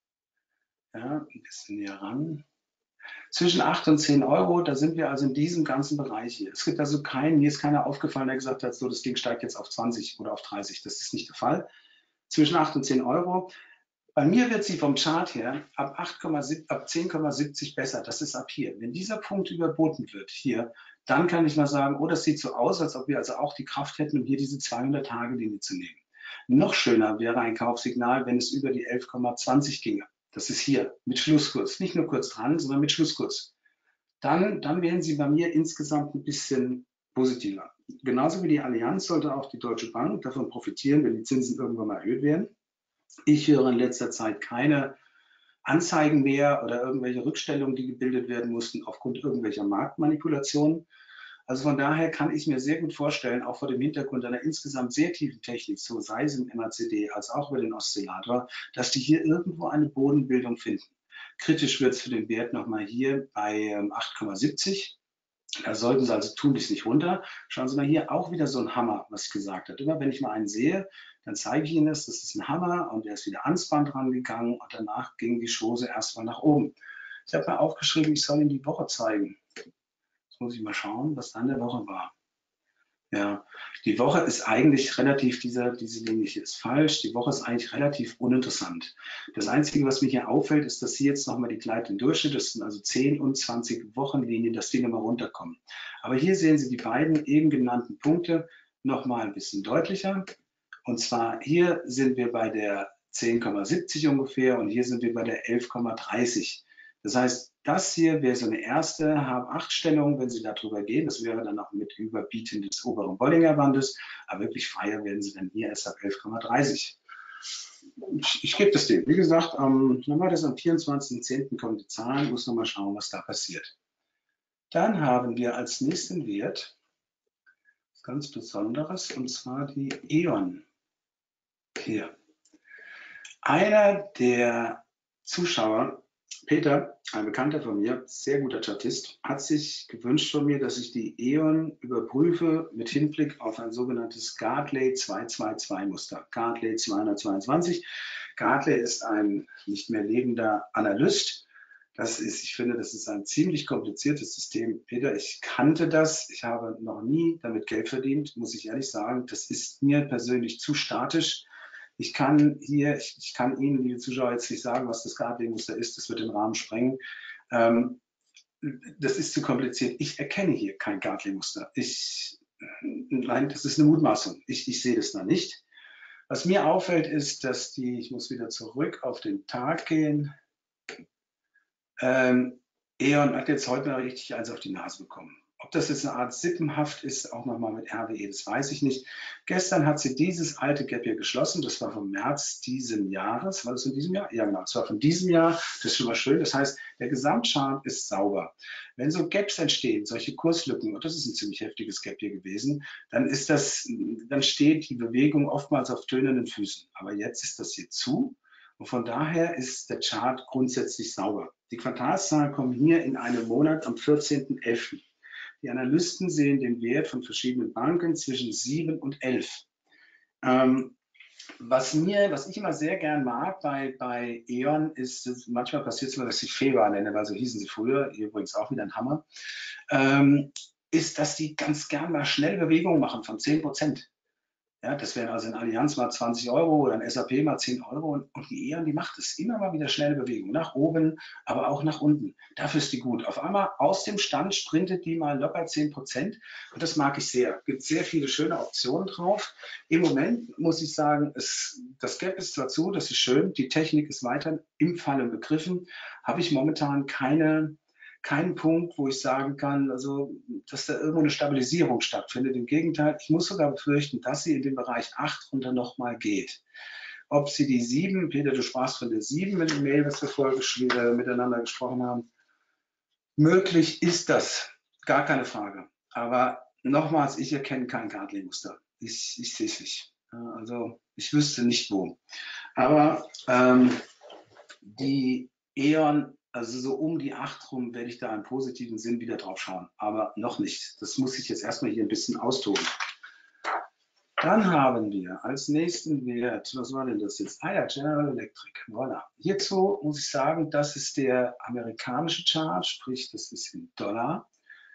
ja, ein bisschen näher ran. Zwischen acht und zehn Euro, da sind wir also in diesem ganzen Bereich hier. Es gibt also keinen, mir ist keiner aufgefallen, der gesagt hat, so das Ding steigt jetzt auf zwanzig oder auf dreißig. Das ist nicht der Fall. Zwischen acht und zehn Euro. Bei mir wird sie vom Chart her ab, ab zehn Komma siebzig besser. Das ist ab hier. Wenn dieser Punkt überboten wird, hier, dann kann ich mal sagen, oh, das sieht so aus, als ob wir also auch die Kraft hätten, um hier diese zweihundert-Tage-Linie zu nehmen. Noch schöner wäre ein Kaufsignal, wenn es über die elf Komma zwanzig ginge. Das ist hier mit Schlusskurs. Nicht nur kurz dran, sondern mit Schlusskurs. Dann, dann wären Sie bei mir insgesamt ein bisschen positiver. Genauso wie die Allianz sollte auch die Deutsche Bank davon profitieren, wenn die Zinsen irgendwann mal erhöht werden. Ich höre in letzter Zeit keine Anzeigen mehr oder irgendwelche Rückstellungen, die gebildet werden mussten aufgrund irgendwelcher Marktmanipulationen. Also von daher kann ich mir sehr gut vorstellen, auch vor dem Hintergrund einer insgesamt sehr tiefen Technik, so sei es im M A C D als auch über den Oszillator, dass die hier irgendwo eine Bodenbildung finden. Kritisch wird es für den Wert nochmal hier bei acht Komma siebzig. Da sollten Sie also tunlichst nicht runter. Schauen Sie mal hier, auch wieder so ein Hammer, was ich gesagt habe. Immer wenn ich mal einen sehe, dann zeige ich Ihnen das, das ist ein Hammer und der ist wieder ans Band rangegangen und danach ging die Chose erstmal nach oben. Ich habe mal aufgeschrieben, ich soll Ihnen die Woche zeigen. Jetzt muss ich mal schauen, was dann der Woche war. Ja, die Woche ist eigentlich relativ, diese, diese Linie hier ist falsch, die Woche ist eigentlich relativ uninteressant. Das Einzige, was mir hier auffällt, ist, dass hier jetzt nochmal die gleitenden Durchschnitte, das sind also zehn und zwanzig Wochenlinien, dass die nochmal runterkommen. Aber hier sehen Sie die beiden eben genannten Punkte nochmal ein bisschen deutlicher. Und zwar hier sind wir bei der zehn Komma siebzig ungefähr und hier sind wir bei der elf Komma dreißig. Das heißt, das hier wäre so eine erste H acht Stellung, wenn Sie darüber gehen. Das wäre dann auch mit Überbieten des oberen Bollinger Bandes. Aber wirklich freier werden Sie dann hier erst ab elf Komma dreißig. Ich, ich gebe das dem. Wie gesagt, am, nochmal das am vierundzwanzigsten zehnten kommen die Zahlen. Muss nochmal schauen, was da passiert. Dann haben wir als nächsten Wert was ganz Besonderes, und zwar die E.ON. Hier. Einer der Zuschauer, Peter, ein Bekannter von mir, sehr guter Chartist, hat sich gewünscht von mir, dass ich die E.ON überprüfe mit Hinblick auf ein sogenanntes Gartley zweihundertzweiundzwanzig Muster. Gartley zweihundertzweiundzwanzig. Gartley ist ein nicht mehr lebender Analyst. Das ist, ich finde, das ist ein ziemlich kompliziertes System. Peter, ich kannte das. Ich habe noch nie damit Geld verdient, muss ich ehrlich sagen. Das ist mir persönlich zu statisch. Ich kann hier, ich, ich kann Ihnen, liebe Zuschauer, jetzt nicht sagen, was das Gartley-Muster ist. Das wird den Rahmen sprengen. Ähm, das ist zu kompliziert. Ich erkenne hier kein Gartley-Muster. Ich, nein, das ist eine Mutmaßung. Ich, ich sehe das noch nicht. Was mir auffällt, ist, dass die, ich muss wieder zurück auf den Tag gehen. Ähm, E.ON hat jetzt heute mal richtig eins auf die Nase bekommen. Ob das jetzt eine Art Sippenhaft ist, auch nochmal mit R W E, das weiß ich nicht. Gestern hat sie dieses alte Gap hier geschlossen. Das war vom März diesen Jahres. War das in diesem Jahr? Ja, genau. Das war von diesem Jahr. Das ist schon mal schön. Das heißt, der Gesamtchart ist sauber. Wenn so Gaps entstehen, solche Kurslücken, und das ist ein ziemlich heftiges Gap hier gewesen, dann ist das, dann steht die Bewegung oftmals auf tönenden Füßen. Aber jetzt ist das hier zu. Und von daher ist der Chart grundsätzlich sauber. Die Quartalszahlen kommen hier in einem Monat am vierzehnten elften Die Analysten sehen den Wert von verschiedenen Banken zwischen sieben und elf. Ähm, was mir, was ich immer sehr gern mag bei, bei E.ON ist, ist manchmal passiert es immer, dass ich Feber nenne, weil so hießen sie früher, hier übrigens auch wieder ein Hammer, ähm, ist, dass die ganz gern mal schnell Bewegungen machen von zehn Prozent. Ja, das wären also in Allianz mal zwanzig Euro oder in S A P mal zehn Euro. Und, und die E.ON, die macht es immer mal wieder schnelle Bewegungen. Nach oben, aber auch nach unten. Dafür ist die gut. Auf einmal aus dem Stand sprintet die mal locker zehn Prozent. Und das mag ich sehr. Es gibt sehr viele schöne Optionen drauf. Im Moment muss ich sagen, es, das Gap ist zwar zu, das ist schön. Die Technik ist weiter im Falle begriffen. Habe ich momentan keine... keinen Punkt, wo ich sagen kann, also, dass da irgendwo eine Stabilisierung stattfindet. Im Gegenteil, ich muss sogar befürchten, dass sie in den Bereich acht runter nochmal geht. Ob sie die sieben, Peter, du sprachst von der sieben mit dem Mail, was wir vorher äh, miteinander gesprochen haben, möglich ist das, gar keine Frage. Aber nochmals, ich erkenne kein Gartley-Muster. Ich, ich sehe es nicht. Also ich wüsste nicht wo. Aber ähm, die E.ON Also so um die acht rum werde ich da im positiven Sinn wieder drauf schauen, aber noch nicht. Das muss ich jetzt erstmal hier ein bisschen austoben. Dann haben wir als nächsten Wert, was war denn das jetzt? Ah ja, General Electric, voilà. Hierzu muss ich sagen, das ist der amerikanische Chart, sprich das ist in Dollar.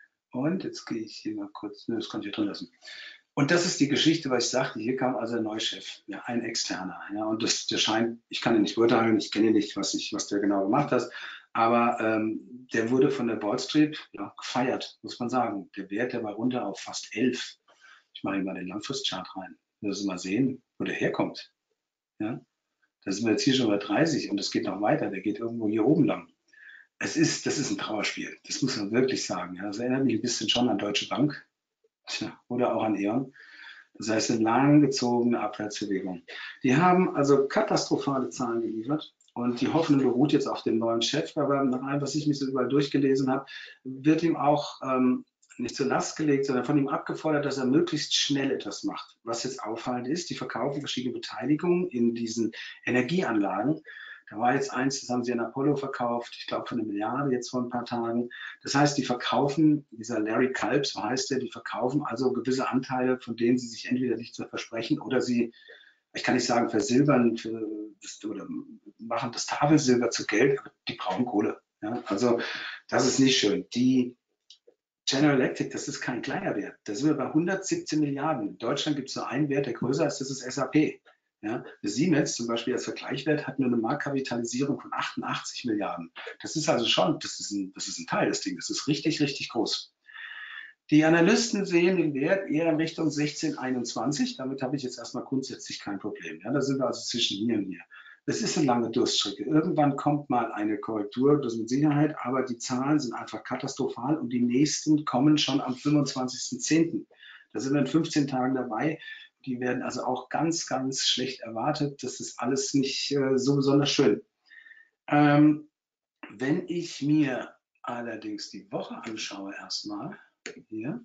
Und jetzt gehe ich hier mal kurz, ne, das kann ich hier drin lassen. Und das ist die Geschichte, was ich sagte, hier kam also ein neuer Chef, ja, ein externer. Ja, und das, der scheint, ich kann ihn nicht beurteilen, ich kenne ihn nicht, was, ich, was der genau gemacht hat, aber ähm, der wurde von der Wall Street ja, gefeiert, muss man sagen. Der Wert, der war runter auf fast elf. Ich mache hier mal den Langfristchart rein, dass Sie mal sehen, wo der herkommt. Ja, da sind wir jetzt hier schon bei dreißig und es geht noch weiter, der geht irgendwo hier oben lang. Es ist, das ist ein Trauerspiel, das muss man wirklich sagen. Ja. Das erinnert mich ein bisschen schon an Deutsche Bank. Tja, oder auch an E.ON. Das heißt, eine langgezogene Abwärtsbewegung. Die haben also katastrophale Zahlen geliefert und die Hoffnung beruht jetzt auf dem neuen Chef. Aber nach allem, was ich mich so überall durchgelesen habe, wird ihm auch ähm, nicht zur Last gelegt, sondern von ihm abgefordert, dass er möglichst schnell etwas macht. Was jetzt auffallend ist, die verkaufen verschiedene Beteiligungen in diesen Energieanlagen. Da war jetzt eins, das haben sie an Apollo verkauft, ich glaube für eine Milliarde jetzt vor ein paar Tagen. Das heißt, die verkaufen, dieser Larry Culp, so heißt der, die verkaufen also gewisse Anteile, von denen sie sich entweder nicht zu versprechen oder sie, ich kann nicht sagen versilbern für, oder machen das Tafelsilber zu Geld, aber die brauchen Kohle. Ja? Also das ist nicht schön. Die General Electric, das ist kein kleiner Wert. Da sind wir bei hundertsiebzehn Milliarden. In Deutschland gibt es nur einen Wert, der größer ist, das ist S A P. Ja, Siemens zum Beispiel als Vergleichswert hat nur eine Marktkapitalisierung von achtundachtzig Milliarden. Das ist also schon, das ist ein, das ist ein Teil des Ding, das ist richtig, richtig groß. Die Analysten sehen den Wert eher in Richtung sechzehn einundzwanzig. Damit habe ich jetzt erstmal grundsätzlich kein Problem. Ja, da sind wir also zwischen hier und hier. Das ist eine lange Durststrecke. Irgendwann kommt mal eine Korrektur, das mit Sicherheit, aber die Zahlen sind einfach katastrophal und die nächsten kommen schon am fünfundzwanzigsten zehnten Da sind wir in fünfzehn Tagen dabei. Die werden also auch ganz, ganz schlecht erwartet. Das ist alles nicht äh, so besonders schön. Ähm, wenn ich mir allerdings die Woche anschaue erstmal, hier,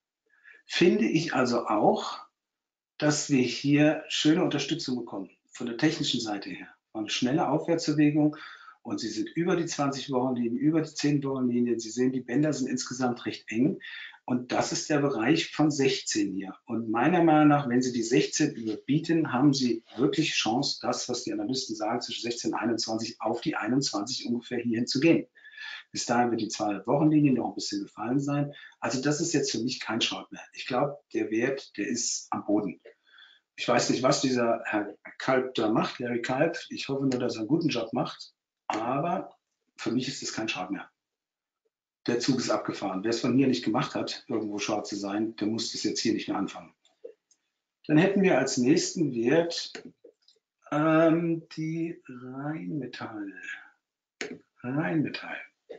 finde ich also auch, dass wir hier schöne Unterstützung bekommen, von der technischen Seite her. Eine schnelle Aufwärtsbewegung und sie sind über die zwanzig-Wochen-Linien, über die zehn-Wochen-Linien. Sie sehen, die Bänder sind insgesamt recht eng. Und das ist der Bereich von sechzehn hier. Und meiner Meinung nach, wenn Sie die sechzehn überbieten, haben Sie wirklich Chance, das, was die Analysten sagen, zwischen sechzehn und einundzwanzig auf die einundzwanzig ungefähr hierhin zu gehen. Bis dahin wird die zweihundert-Wochen-Linie noch ein bisschen gefallen sein. Also das ist jetzt für mich kein Short mehr. Ich glaube, der Wert, der ist am Boden. Ich weiß nicht, was dieser Herr Kalb da macht, Larry Kalb. Ich hoffe nur, dass er einen guten Job macht. Aber für mich ist das kein Short mehr. Der Zug ist abgefahren. Wer es von mir nicht gemacht hat, irgendwo Short zu sein, der muss das jetzt hier nicht mehr anfangen. Dann hätten wir als nächsten Wert ähm, die Rheinmetall. Rheinmetall.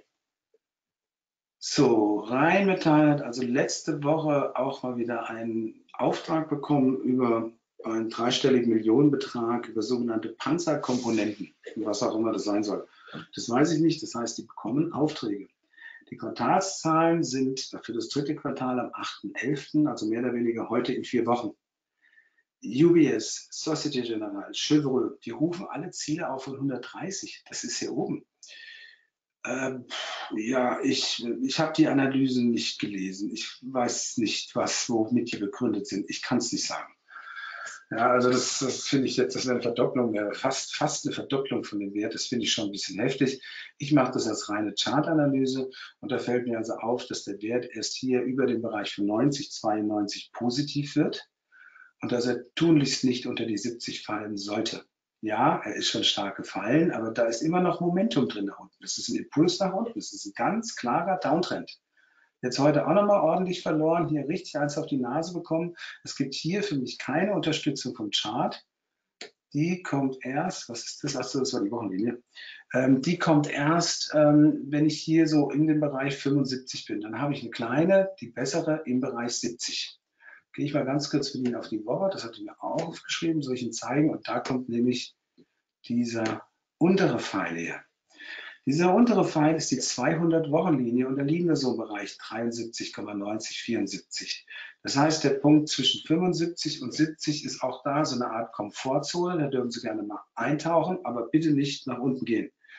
So, Rheinmetall hat also letzte Woche auch mal wieder einen Auftrag bekommen über einen dreistelligen Millionenbetrag über sogenannte Panzerkomponenten, was auch immer das sein soll. Das weiß ich nicht, das heißt, die bekommen Aufträge. Die Quartalszahlen sind für das dritte Quartal am achten elften, also mehr oder weniger heute in vier Wochen. U B S, Societe Generale, Chevrolet, die rufen alle Ziele auf von hundertdreißig. Das ist hier oben. Ähm, ja, ich, ich habe die Analysen nicht gelesen. Ich weiß nicht, was, womit die begründet sind. Ich kann es nicht sagen. Ja, also das, das finde ich jetzt, das ist eine Verdopplung, fast, fast eine Verdopplung von dem Wert. Das finde ich schon ein bisschen heftig. Ich mache das als reine Chartanalyse und da fällt mir also auf, dass der Wert erst hier über den Bereich von neunzig, zweiundneunzig positiv wird und dass er tunlichst nicht unter die siebzig fallen sollte. Ja, er ist schon stark gefallen, aber da ist immer noch Momentum drin da unten. Das ist ein Impuls nach unten. Das ist ein ganz klarer Downtrend. Jetzt heute auch nochmal ordentlich verloren, hier richtig eins auf die Nase bekommen. Es gibt hier für mich keine Unterstützung vom Chart. Die kommt erst, was ist das? Achso, das war die Wochenlinie. Ähm, die kommt erst, ähm, wenn ich hier so in dem Bereich fünfundsiebzig bin. Dann habe ich eine kleine, die bessere im Bereich siebzig. Gehe ich mal ganz kurz mit Ihnen auf die Woche. Das hatte ich mir auch aufgeschrieben, soll ich Ihnen zeigen. Und da kommt nämlich dieser untere Pfeil her. Dieser untere Pfeil ist die zweihundert-Wochen-Linie und da liegen wir so im Bereich dreiundsiebzig Komma neunzig, vierundsiebzig. Das heißt, der Punkt zwischen fünfundsiebzig und siebzig ist auch da so eine Art Komfortzone. Da dürfen Sie gerne mal eintauchen, aber bitte nicht nach unten gehen.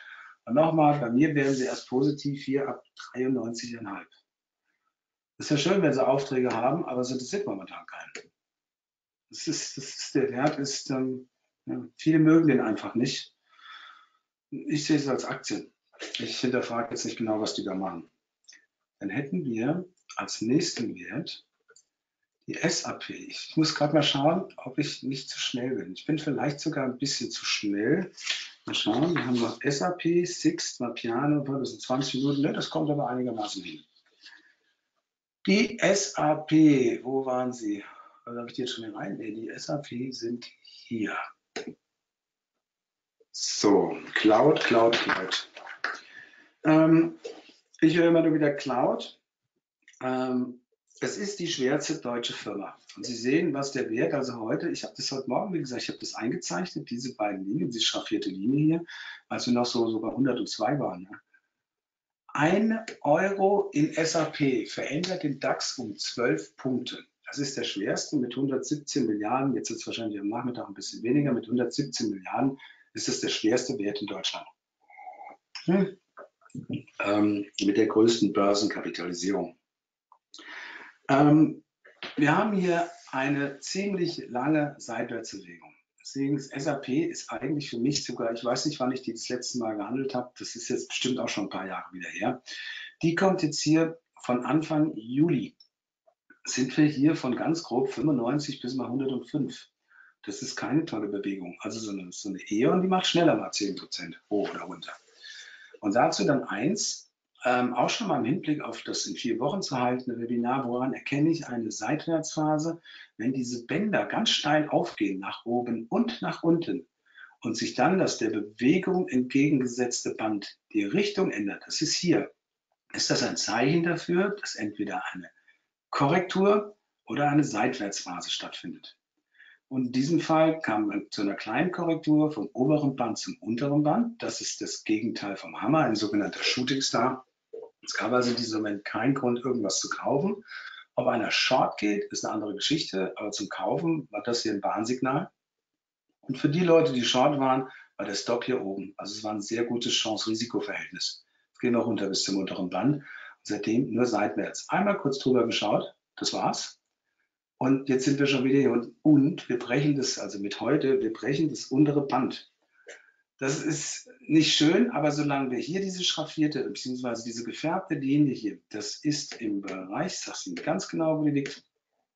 Und nochmal, bei mir werden sie erst positiv hier ab dreiundneunzig Komma fünf. Das ist ja schön, wenn sie Aufträge haben, aber es interessiert momentan keinen. Das ist, das ist, der Wert ist, ähm, ja, viele mögen den einfach nicht. Ich sehe es als Aktien. Ich hinterfrage jetzt nicht genau, was die da machen. Dann hätten wir als nächsten Wert die S A P. Ich muss gerade mal schauen, ob ich nicht zu schnell bin. Ich bin vielleicht sogar ein bisschen zu schnell. Mal schauen, wir haben noch S A P, Sixt, Mapiano, das sind zwanzig Minuten. Ne, das kommt aber einigermaßen hin. Die S A P, wo waren sie? Oder habe ich die jetzt schon rein? Ne, die S A P sind hier. So, Cloud, Cloud, Cloud. Ähm, ich höre immer nur wieder Cloud. Ähm, es ist die schwerste deutsche Firma. Und Sie sehen, was der Wert, also heute, ich habe das heute Morgen, wie gesagt, ich habe das eingezeichnet, diese beiden Linien, diese schraffierte Linie hier, als wir noch so, so bei hundertzwei waren. Ne? Ein Euro in S A P verändert den DAX um zwölf Punkte. Das ist der schwerste mit hundertsiebzehn Milliarden, jetzt ist es wahrscheinlich am Nachmittag ein bisschen weniger, mit hundertsiebzehn Milliarden ist es der schwerste Wert in Deutschland. Hm. Ähm, mit der größten Börsenkapitalisierung. Ähm, wir haben hier eine ziemlich lange Seitwärtsbewegung. Deswegen ist S A P ist eigentlich für mich sogar, ich weiß nicht, wann ich die das letzte Mal gehandelt habe, das ist jetzt bestimmt auch schon ein paar Jahre wieder her. Die kommt jetzt hier von Anfang Juli. Sind wir hier von ganz grob fünfundneunzig bis mal hundertfünf. Das ist keine tolle Bewegung. Also so eine, so eine E O N, die macht schneller mal zehn Prozent hoch oder runter. Und dazu dann eins, ähm, auch schon mal im Hinblick auf das in vier Wochen zu haltende Webinar, woran erkenne ich eine Seitwärtsphase, wenn diese Bänder ganz steil aufgehen, nach oben und nach unten und sich dann das der Bewegung entgegengesetzte Band die Richtung ändert, das ist hier, ist das ein Zeichen dafür, dass entweder eine Korrektur oder eine Seitwärtsphase stattfindet. Und in diesem Fall kam man zu einer kleinen Korrektur vom oberen Band zum unteren Band. Das ist das Gegenteil vom Hammer, ein sogenannter Shooting Star. Es gab also in diesem Moment keinen Grund, irgendwas zu kaufen. Ob einer Short geht, ist eine andere Geschichte, aber zum Kaufen war das hier ein Warnsignal. Und für die Leute, die Short waren, war der Stop hier oben. Also es war ein sehr gutes Chance-Risiko-Verhältnis. Es ging noch runter bis zum unteren Band. Und seitdem nur seitwärts. Einmal kurz drüber geschaut, das war's. Und jetzt sind wir schon wieder hier und, und wir brechen das, also mit heute, wir brechen das untere Band. Das ist nicht schön, aber solange wir hier diese schraffierte, beziehungsweise diese gefärbte Linie hier, das ist im Bereich, ich sage Ihnen ganz genau, wo die liegt.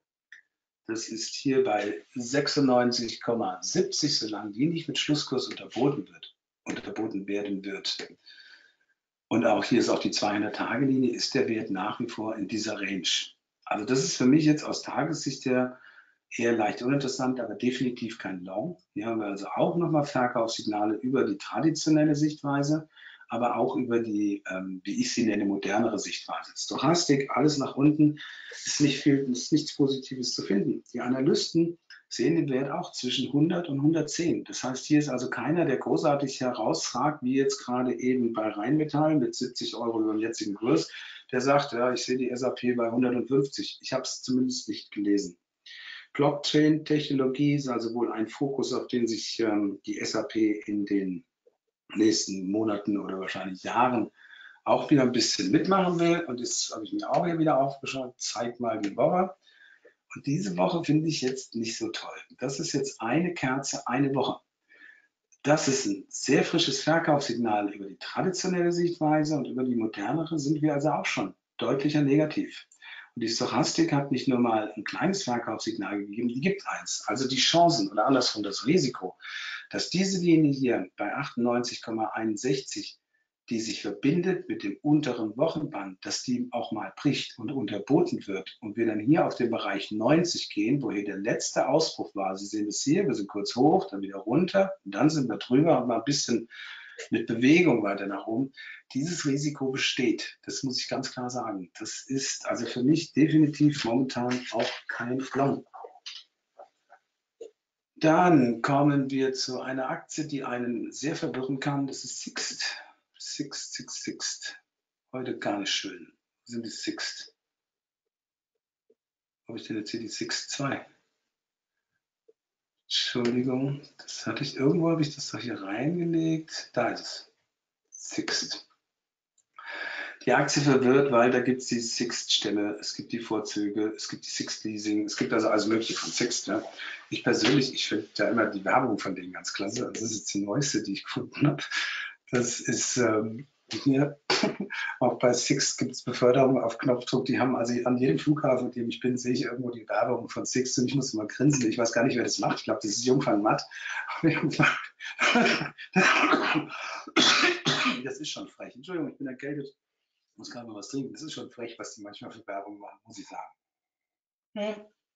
Das ist hier bei sechsundneunzig Komma siebzig, solange die nicht mit Schlusskurs unterboten wird, unterboten werden wird. Und auch hier ist auch die zweihundert-Tage-Linie, ist der Wert nach wie vor in dieser Range. Also das ist für mich jetzt aus Tagessicht her eher leicht uninteressant, aber definitiv kein Long. Hier haben wir also auch nochmal Verkaufssignale über die traditionelle Sichtweise, aber auch über die, ähm, wie ich sie nenne, modernere Sichtweise. Stochastik, alles nach unten, ist, nicht viel, ist nichts Positives zu finden. Die Analysten sehen den Wert auch zwischen hundert und hundertzehn. Das heißt, hier ist also keiner, der großartig herausragt, wie jetzt gerade eben bei Rheinmetall mit siebzig Euro über dem jetzigen Kurs, der sagt, ja, ich sehe die S A P bei hundertfünfzig. Ich habe es zumindest nicht gelesen. Blockchain-Technologie ist also wohl ein Fokus, auf den sich ähm, die S A P in den nächsten Monaten oder wahrscheinlich Jahren auch wieder ein bisschen mitmachen will. Und das habe ich mir auch hier wieder aufgeschaut. Zeig mal die Woche. Und diese Woche finde ich jetzt nicht so toll. Das ist jetzt eine Kerze, eine Woche. Das ist ein sehr frisches Verkaufssignal über die traditionelle Sichtweise und über die modernere sind wir also auch schon deutlicher negativ. Und die Stochastik hat nicht nur mal ein kleines Verkaufssignal gegeben, die gibt eins. Also die Chancen oder andersrum das Risiko, dass diese Linie hier bei achtundneunzig Komma einundsechzig, die sich verbindet mit dem unteren Wochenband, dass die auch mal bricht und unterboten wird und wir dann hier auf den Bereich neunzig gehen, wo hier der letzte Ausbruch war. Sie sehen es hier, wir sind kurz hoch, dann wieder runter und dann sind wir drüber und mal ein bisschen mit Bewegung weiter nach oben. Dieses Risiko besteht, das muss ich ganz klar sagen. Das ist also für mich definitiv momentan auch kein Long. Dann kommen wir zu einer Aktie, die einen sehr verwirren kann. Das ist Sixt. Sixt, Sixt, Sixt. Heute gar nicht schön. Wo sind die Sixt? Wo habe ich denn jetzt hier die Sixt zwei? Entschuldigung, das hatte ich irgendwo, habe ich das doch hier reingelegt. Da ist es. Sixt. Die Aktie verwirrt, weil da gibt es die Sixt-Stelle, es gibt die Vorzüge, es gibt die Sixt-Leasing, es gibt also alles Mögliche von Sixt. Ja. Ich persönlich, ich finde ja immer die Werbung von denen ganz klasse. Das ist jetzt die neueste, die ich gefunden habe. Das ist ähm, hier, auch bei Sixt gibt es Beförderung auf Knopfdruck. Die haben also an jedem Flughafen, in dem ich bin, sehe ich irgendwo die Werbung von Sixt und ich muss immer grinsen. Ich weiß gar nicht, wer das macht. Ich glaube, das ist Jungfern Matt. Das ist schon frech. Entschuldigung, ich bin erkältet. Ich muss gerade mal was trinken. Das ist schon frech, was die manchmal für Werbung machen, muss ich sagen. Hm.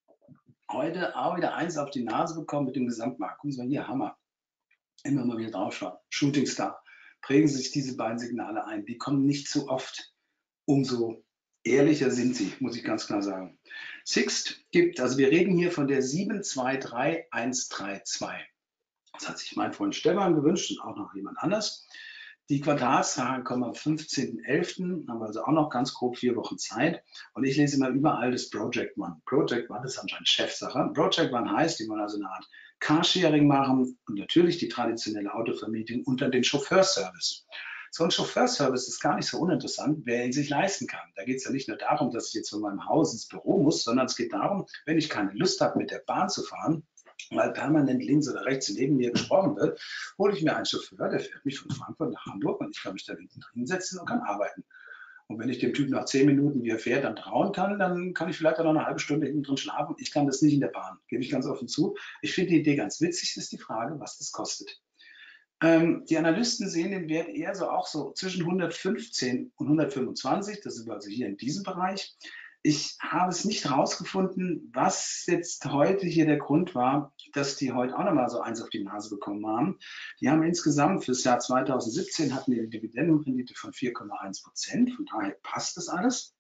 Heute auch wieder eins auf die Nase bekommen mit dem Gesamtmarkt. Gucken Sie mal hier, Hammer. Immer mal wieder draufschauen. Shooting Star. Prägen sich diese beiden Signale ein. Die kommen nicht so oft. Umso ehrlicher sind sie, muss ich ganz klar sagen. Sixt gibt, also wir reden hier von der sieben zwei drei eins drei zwei. Das hat sich mein Freund Stefan gewünscht und auch noch jemand anders. Die Quartalszahlen kommen am fünfzehnten elften haben wir also auch noch ganz grob vier Wochen Zeit. Und ich lese immer überall das Project One. Project One ist anscheinend Chefsache. Project One heißt, die wollen also eine Art Carsharing machen und natürlich die traditionelle Autovermietung unter den Chauffeurservice. So ein Chauffeurservice ist gar nicht so uninteressant, wer ihn sich leisten kann. Da geht es ja nicht nur darum, dass ich jetzt von meinem Haus ins Büro muss, sondern es geht darum, wenn ich keine Lust habe, mit der Bahn zu fahren, weil permanent links oder rechts neben mir gesprochen wird, hole ich mir einen Chauffeur, der fährt mich von Frankfurt nach Hamburg und ich kann mich da hinten drin setzen und kann arbeiten. Und wenn ich dem Typ nach zehn Minuten, wie er fährt, dann trauen kann, dann kann ich vielleicht auch noch eine halbe Stunde hinten drin schlafen. Ich kann das nicht in der Bahn, gebe ich ganz offen zu. Ich finde die Idee ganz witzig, ist die Frage, was das kostet. Ähm, die Analysten sehen den Wert eher so auch so zwischen hundertfünfzehn und hundertfünfundzwanzig, das sind wir also hier in diesem Bereich. Ich habe es nicht herausgefunden, was jetzt heute hier der Grund war, dass die heute auch nochmal so eins auf die Nase bekommen haben. Die haben insgesamt fürs Jahr zweitausendsiebzehn hatten die eine Dividendenrendite von vier Komma eins Prozent. Von daher passt das alles.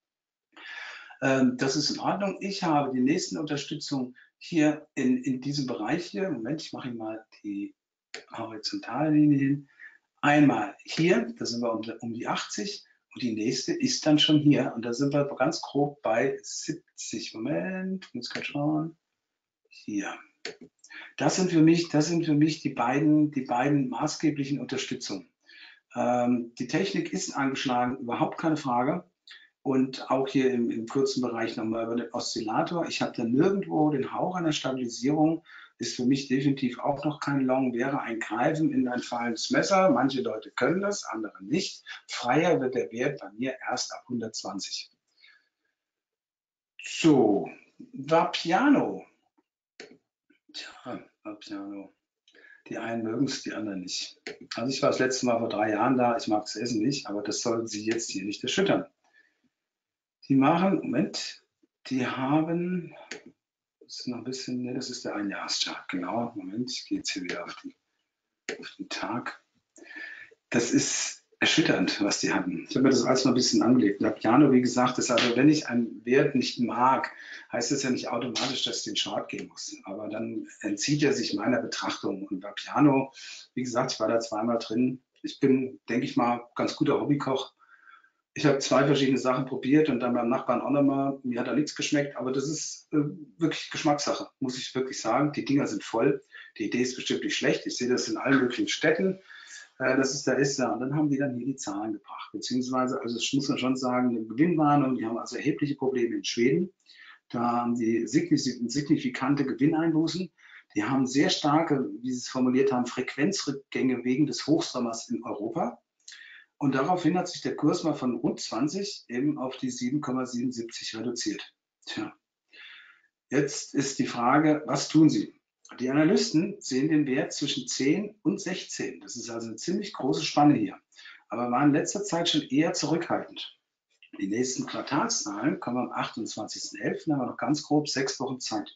Ähm, das ist in Ordnung. Ich habe die nächste Unterstützung hier in, in diesem Bereich hier. Moment, ich mache hier mal die horizontale Linie hin. Einmal hier, da sind wir um, um die achtzig. Und die nächste ist dann schon hier. Und da sind wir ganz grob bei siebzig. Moment, muss gerade schauen. Hier. Das sind für mich, das sind für mich die beiden, die beiden maßgeblichen Unterstützungen. Ähm, die Technik ist angeschlagen, überhaupt keine Frage. Und auch hier im, im kurzen Bereich nochmal über den Oszillator. Ich habe da nirgendwo den Hauch einer Stabilisierung. Ist für mich definitiv auch noch kein Long, wäre ein Greifen in ein fallendes Messer. Manche Leute können das, andere nicht. Freier wird der Wert bei mir erst ab hundertzwanzig. So, Vapiano. Tja, Vapiano. Die einen mögen es, die anderen nicht. Also ich war das letzte Mal vor drei Jahren da, ich mag das Essen nicht, aber das soll Sie jetzt hier nicht erschüttern. Die machen, Moment, die haben, das ist noch ein bisschen, ne, das ist der Einjahreschart, genau, Moment, ich gehe jetzt hier wieder auf, die, auf den Tag. Das ist erschütternd, was die hatten. Ich habe mir das alles mal ein bisschen angelegt. Vapiano, wie gesagt, ist also, wenn ich einen Wert nicht mag, heißt das ja nicht automatisch, dass ich den Chart gehen muss. Aber dann entzieht er sich meiner Betrachtung. Und Vapiano, wie gesagt, ich war da zweimal drin. Ich bin, denke ich mal, ganz guter Hobbykoch. Ich habe zwei verschiedene Sachen probiert und dann beim Nachbarn auch nochmal. Mir hat da nichts geschmeckt, aber das ist äh, wirklich Geschmackssache, muss ich wirklich sagen. Die Dinger sind voll. Die Idee ist bestimmt nicht schlecht. Ich sehe das in allen möglichen Städten, äh, dass es da ist. Ja. Und dann haben die dann hier die Zahlen gebracht. Beziehungsweise, also das muss man schon sagen, eine Gewinnwarnung. Die haben also erhebliche Probleme in Schweden. Da haben die signifikante Gewinneinbußen. Die haben sehr starke, wie Sie es formuliert haben, Frequenzrückgänge wegen des Hochsommers in Europa. Und daraufhin hat sich der Kurs mal von rund zwanzig eben auf die sieben Komma siebenundsiebzig reduziert. Tja, jetzt ist die Frage, was tun Sie? Die Analysten sehen den Wert zwischen zehn und sechzehn. Das ist also eine ziemlich große Spanne hier, aber waren in letzter Zeit schon eher zurückhaltend. Die nächsten Quartalszahlen kommen am achtundzwanzigsten elften, haben wir noch ganz grob sechs Wochen Zeit.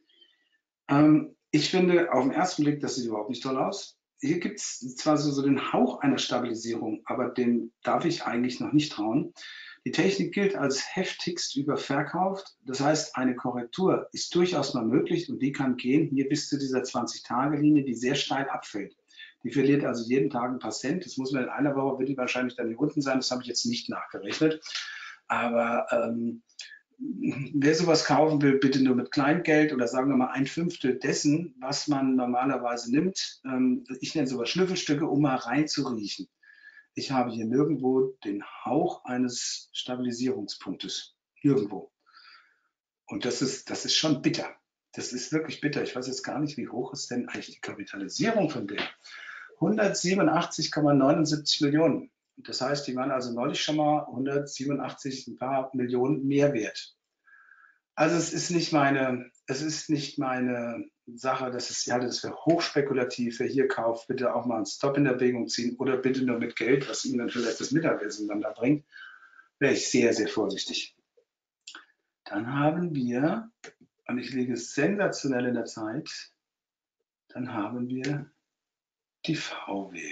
Ähm, ich finde auf den ersten Blick, das sieht überhaupt nicht toll aus. Hier gibt es zwar so, so den Hauch einer Stabilisierung, aber dem darf ich eigentlich noch nicht trauen. Die Technik gilt als heftigst überverkauft. Das heißt, eine Korrektur ist durchaus mal möglich und die kann gehen hier bis zu dieser zwanzig-Tage-Linie, die sehr steil abfällt. Die verliert also jeden Tag ein paar Cent. Das muss man in einer Woche, wird die wahrscheinlich dann hier unten sein. Das habe ich jetzt nicht nachgerechnet. Aber ähm, wer sowas kaufen will, bitte nur mit Kleingeld oder sagen wir mal ein Fünftel dessen, was man normalerweise nimmt. Ähm, ich nenne sowas Schnüffelstücke, um mal reinzuriechen. Ich habe hier nirgendwo den Hauch eines Stabilisierungspunktes. Nirgendwo. Und das ist, das ist schon bitter. Das ist wirklich bitter. Ich weiß jetzt gar nicht, wie hoch ist denn eigentlich die Kapitalisierung von der? hundertsiebenundachtzig Komma neunundsiebzig Millionen. Das heißt, die waren also neulich schon mal hundertsiebenundachtzig, ein paar Millionen mehr wert. Also es ist nicht meine, es ist nicht meine Sache, das ist, ich halte das für hochspekulativ. Wer hier kauft, bitte auch mal einen Stop in Erwägung ziehen oder bitte nur mit Geld, was Ihnen dann vielleicht das Mittagessen dann da bringt, wäre ich sehr, sehr vorsichtig. Dann haben wir, und ich liege sensationell in der Zeit, dann haben wir die V W.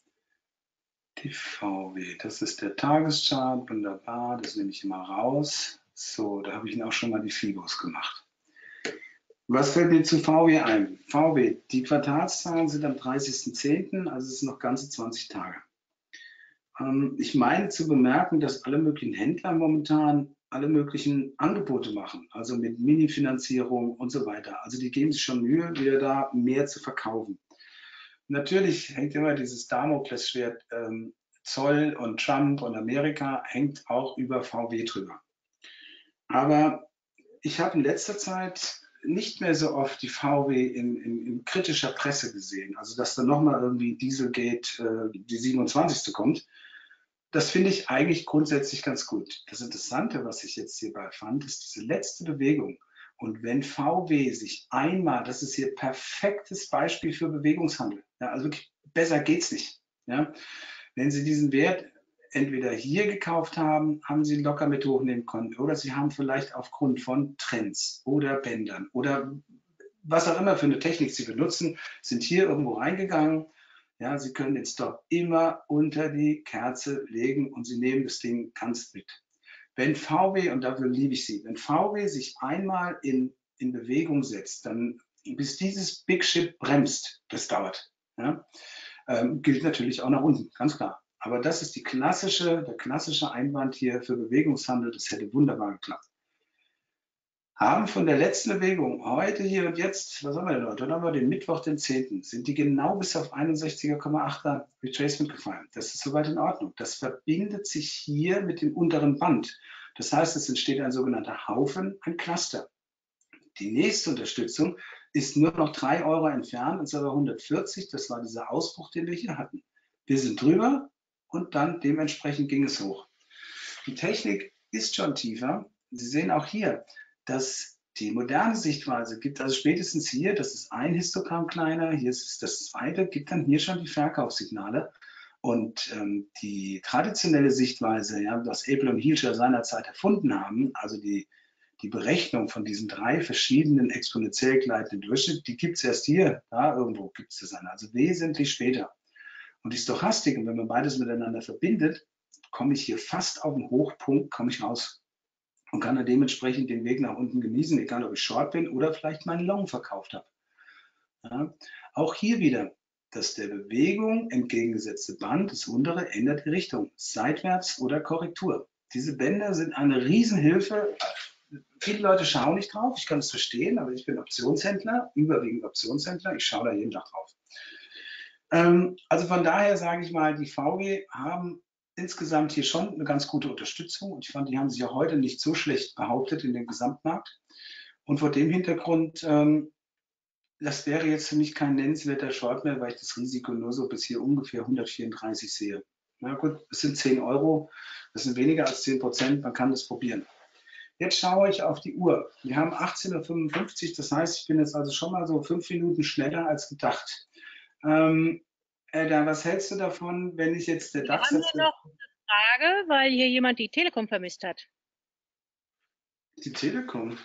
Die V W, das ist der Tageschart, wunderbar, das nehme ich immer raus. So, da habe ich Ihnen auch schon mal die Fibos gemacht. Was fällt mir zu V W ein? V W, die Quartalszahlen sind am dreißigsten zehnten, also es sind noch ganze zwanzig Tage. Ähm, ich meine zu bemerken, dass alle möglichen Händler momentan alle möglichen Angebote machen, also mit Mini-Finanzierung und so weiter. Also die geben sich schon Mühe, wieder da mehr zu verkaufen. Natürlich hängt immer dieses Damoklesschwert ähm, Zoll und Trump und Amerika hängt auch über V W drüber. Aber ich habe in letzter Zeit nicht mehr so oft die V W in, in, in kritischer Presse gesehen. Also dass da nochmal irgendwie Dieselgate äh, die siebenundzwanzigste kommt. Das finde ich eigentlich grundsätzlich ganz gut. Das Interessante, was ich jetzt hierbei fand, ist diese letzte Bewegung. Und wenn V W sich einmal, das ist hier perfektes Beispiel für Bewegungshandel, ja, also wirklich besser geht's nicht. Ja. Wenn Sie diesen Wert entweder hier gekauft haben, haben Sie ihn locker mit hochnehmen können, oder Sie haben vielleicht aufgrund von Trends oder Bändern oder was auch immer für eine Technik Sie benutzen, sind hier irgendwo reingegangen. Ja, Sie können den Stop immer unter die Kerze legen und Sie nehmen das Ding ganz mit. Wenn V W, und dafür liebe ich sie, wenn V W sich einmal in, in Bewegung setzt, dann bis dieses Big Ship bremst, das dauert. Ja? Ähm, gilt natürlich auch nach unten, ganz klar. Aber das ist die klassische, der klassische Einwand hier für Bewegungshandel, das hätte wunderbar geklappt. Haben von der letzten Bewegung heute, hier und jetzt, was haben wir denn heute? Dann haben wir den Mittwoch, den zehnten sind die genau bis auf einundsechziger Komma achter Retracement gefallen. Das ist soweit in Ordnung. Das verbindet sich hier mit dem unteren Band. Das heißt, es entsteht ein sogenannter Haufen, ein Cluster. Die nächste Unterstützung ist nur noch drei Euro entfernt, und zwar hundertvierzig. Das war dieser Ausbruch, den wir hier hatten. Wir sind drüber und dann dementsprechend ging es hoch. Die Technik ist schon tiefer. Sie sehen auch hier, dass die moderne Sichtweise gibt, also spätestens hier, das ist ein Histogramm kleiner, hier ist es das zweite, gibt dann hier schon die Verkaufssignale. Und ähm, die traditionelle Sichtweise, ja, was Apple und Hilscher seinerzeit erfunden haben, also die, die Berechnung von diesen drei verschiedenen exponentiell gleitenden Durchschnitten, die gibt es erst hier, da irgendwo gibt es das eine, also wesentlich später. Und die Stochastik, und wenn man beides miteinander verbindet, komme ich hier fast auf den Hochpunkt, komme ich raus. Und kann dann dementsprechend den Weg nach unten genießen, egal ob ich Short bin oder vielleicht meinen Long verkauft habe. Ja. Auch hier wieder, dass der Bewegung entgegengesetzte Band, das untere, ändert die Richtung, seitwärts oder Korrektur. Diese Bänder sind eine Riesenhilfe. Viele Leute schauen nicht drauf, ich kann es verstehen, aber ich bin Optionshändler, überwiegend Optionshändler, ich schaue da jeden Tag drauf. Ähm, also von daher sage ich mal, die V W haben insgesamt hier schon eine ganz gute Unterstützung, und ich fand, die haben sich ja heute nicht so schlecht behauptet in dem Gesamtmarkt. Und vor dem Hintergrund, ähm, das wäre jetzt für mich kein nennenswerter Short mehr, weil ich das Risiko nur so bis hier ungefähr hundertvierunddreißig sehe. Na gut, es sind zehn Euro, das sind weniger als zehn Prozent, man kann das probieren. Jetzt schaue ich auf die Uhr. Wir haben achtzehn Uhr fünfundfünfzig, das heißt, ich bin jetzt also schon mal so fünf Minuten schneller als gedacht. Ähm, Edda, was hältst du davon, wenn ich jetzt der Wir DAX... haben hier noch eine Frage, weil hier jemand die Telekom vermisst hat. Die Telekom?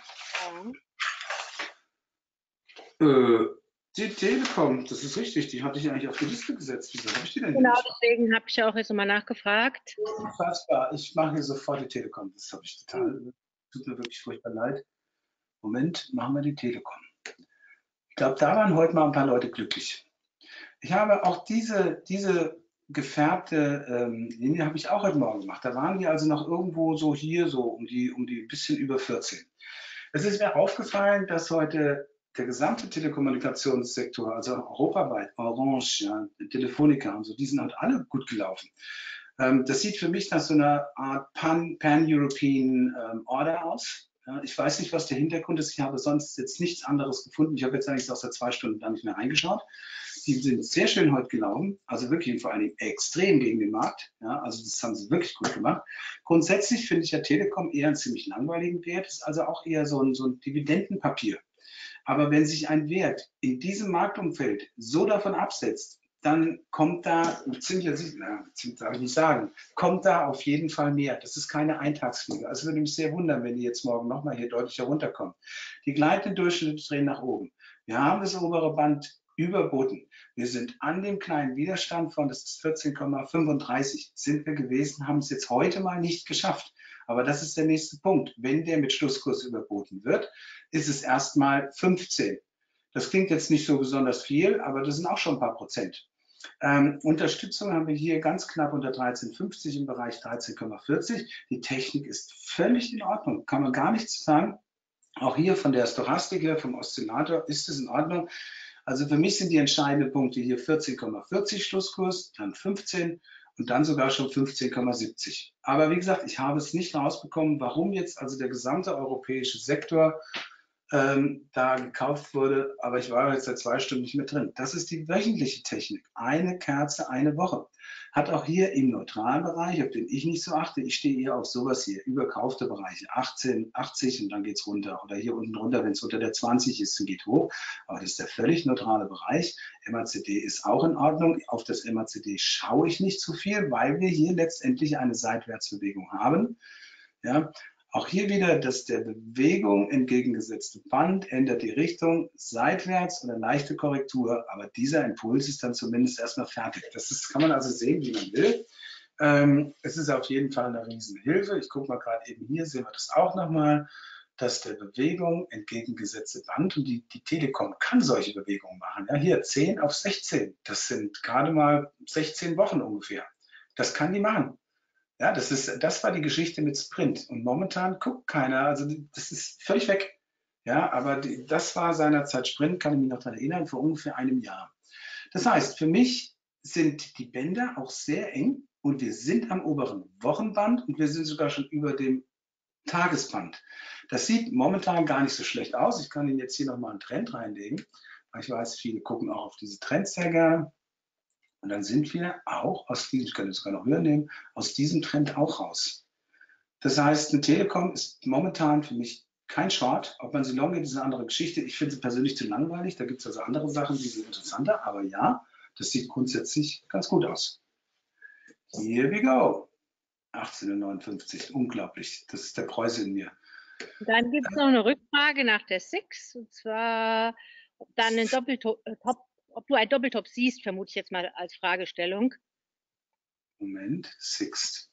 Ja. Äh, die Telekom, das ist richtig, die hatte ich eigentlich auf die Liste gesetzt. Wieso habe ich die denn Genau, nicht? deswegen habe ich auch jetzt nochmal nachgefragt. Unfassbar, ich mache hier sofort die Telekom, das habe ich total, tut mir wirklich furchtbar leid. Moment, machen wir die Telekom. Ich glaube, da waren heute mal ein paar Leute glücklich. Ich habe auch diese, diese gefärbte ähm, Linie habe ich auch heute Morgen gemacht. Da waren die also noch irgendwo so hier, so um die, um die bisschen über vierzehn. Es ist mir aufgefallen, dass heute der gesamte Telekommunikationssektor, also europaweit, Orange, ja, Telefonica und so, die sind halt alle gut gelaufen. Ähm, das sieht für mich nach so einer Art Pan, Pan-European ähm, Order aus. Ja, ich weiß nicht, was der Hintergrund ist. Ich habe sonst jetzt nichts anderes gefunden. Ich habe jetzt eigentlich aus der zwei Stunden da nicht mehr reingeschaut. Die sind sehr schön heute gelaufen, also wirklich vor allen Dingen extrem gegen den Markt. Ja, also das haben sie wirklich gut gemacht. Grundsätzlich finde ich ja Telekom eher einen ziemlich langweiligen Wert, ist also auch eher so ein, so ein Dividendenpapier. Aber wenn sich ein Wert in diesem Marktumfeld so davon absetzt, dann kommt da, ziemlich, na, darf ich nicht sagen, kommt da auf jeden Fall mehr. Das ist keine Eintagsfliege. Also würde mich sehr wundern, wenn die jetzt morgen nochmal hier deutlich herunterkommen. Die gleitenden Durchschnitte drehen nach oben. Wir haben das obere Band überboten. Wir sind an dem kleinen Widerstand von, das ist vierzehn Komma fünfunddreißig, sind wir gewesen, haben es jetzt heute mal nicht geschafft. Aber das ist der nächste Punkt. Wenn der mit Schlusskurs überboten wird, ist es erstmal fünfzehn. Das klingt jetzt nicht so besonders viel, aber das sind auch schon ein paar Prozent. Ähm, Unterstützung haben wir hier ganz knapp unter dreizehn Komma fünfzig im Bereich dreizehn Komma vierzig. Die Technik ist völlig in Ordnung, kann man gar nichts sagen. Auch hier von der Stochastik her, vom Oszillator ist es in Ordnung. Also für mich sind die entscheidenden Punkte hier vierzehn Komma vierzig Schlusskurs, dann fünfzehn und dann sogar schon fünfzehn Komma siebzig. Aber wie gesagt, ich habe es nicht rausbekommen, warum jetzt also der gesamte europäische Sektor ähm, da gekauft wurde, aber ich war jetzt seit zwei Stunden nicht mehr drin. Das ist die wöchentliche Technik. Eine Kerze, eine Woche. Hat auch hier im neutralen Bereich, auf den ich nicht so achte, ich stehe eher auf sowas hier, überkaufte Bereiche, achtzehn, achtzig und dann geht es runter. Oder hier unten runter, wenn es unter der zwanzig ist, dann geht hoch. Aber das ist der völlig neutrale Bereich. M A C D ist auch in Ordnung. Auf das M A C D schaue ich nicht zu viel, weil wir hier letztendlich eine Seitwärtsbewegung haben. Ja, auch hier wieder, dass der Bewegung entgegengesetzte Band ändert die Richtung seitwärts oder leichte Korrektur, aber dieser Impuls ist dann zumindest erstmal fertig. Das ist, kann man also sehen, wie man will. Ähm, es ist auf jeden Fall eine Riesenhilfe. Ich gucke mal gerade eben hier, sehen wir das auch nochmal, dass der Bewegung entgegengesetzte Band und die, die Telekom kann solche Bewegungen machen. Ja, hier zehn auf sechzehn, das sind gerade mal sechzehn Wochen ungefähr. Das kann die machen. Ja, das ist, das war die Geschichte mit Sprint. Und momentan guckt keiner. Also das ist völlig weg. Ja, aber die, das war seinerzeit Sprint, kann ich mich noch daran erinnern, vor ungefähr einem Jahr. Das heißt, für mich sind die Bänder auch sehr eng und wir sind am oberen Wochenband und wir sind sogar schon über dem Tagesband. Das sieht momentan gar nicht so schlecht aus. Ich kann Ihnen jetzt hier nochmal einen Trend reinlegen. Ich weiß, viele gucken auch auf diese Trends sehr gerne. Und dann sind wir auch aus diesem, ich könnte sogar noch höher nehmen, aus diesem Trend auch raus. Das heißt, eine Telekom ist momentan für mich kein Short. Ob man sie long geht, ist eine andere Geschichte. Ich finde sie persönlich zu langweilig. Da gibt es also andere Sachen, die sind interessanter. Aber ja, das sieht grundsätzlich ganz gut aus. Here we go. achtzehn Komma neunundfünfzig. Unglaublich. Das ist der Preuße in mir. Dann gibt es noch eine Rückfrage nach der Six. Und zwar, ob dann ein Doppeltop, ob du ein Doppeltop siehst, vermute ich jetzt mal als Fragestellung. Moment, Sixt.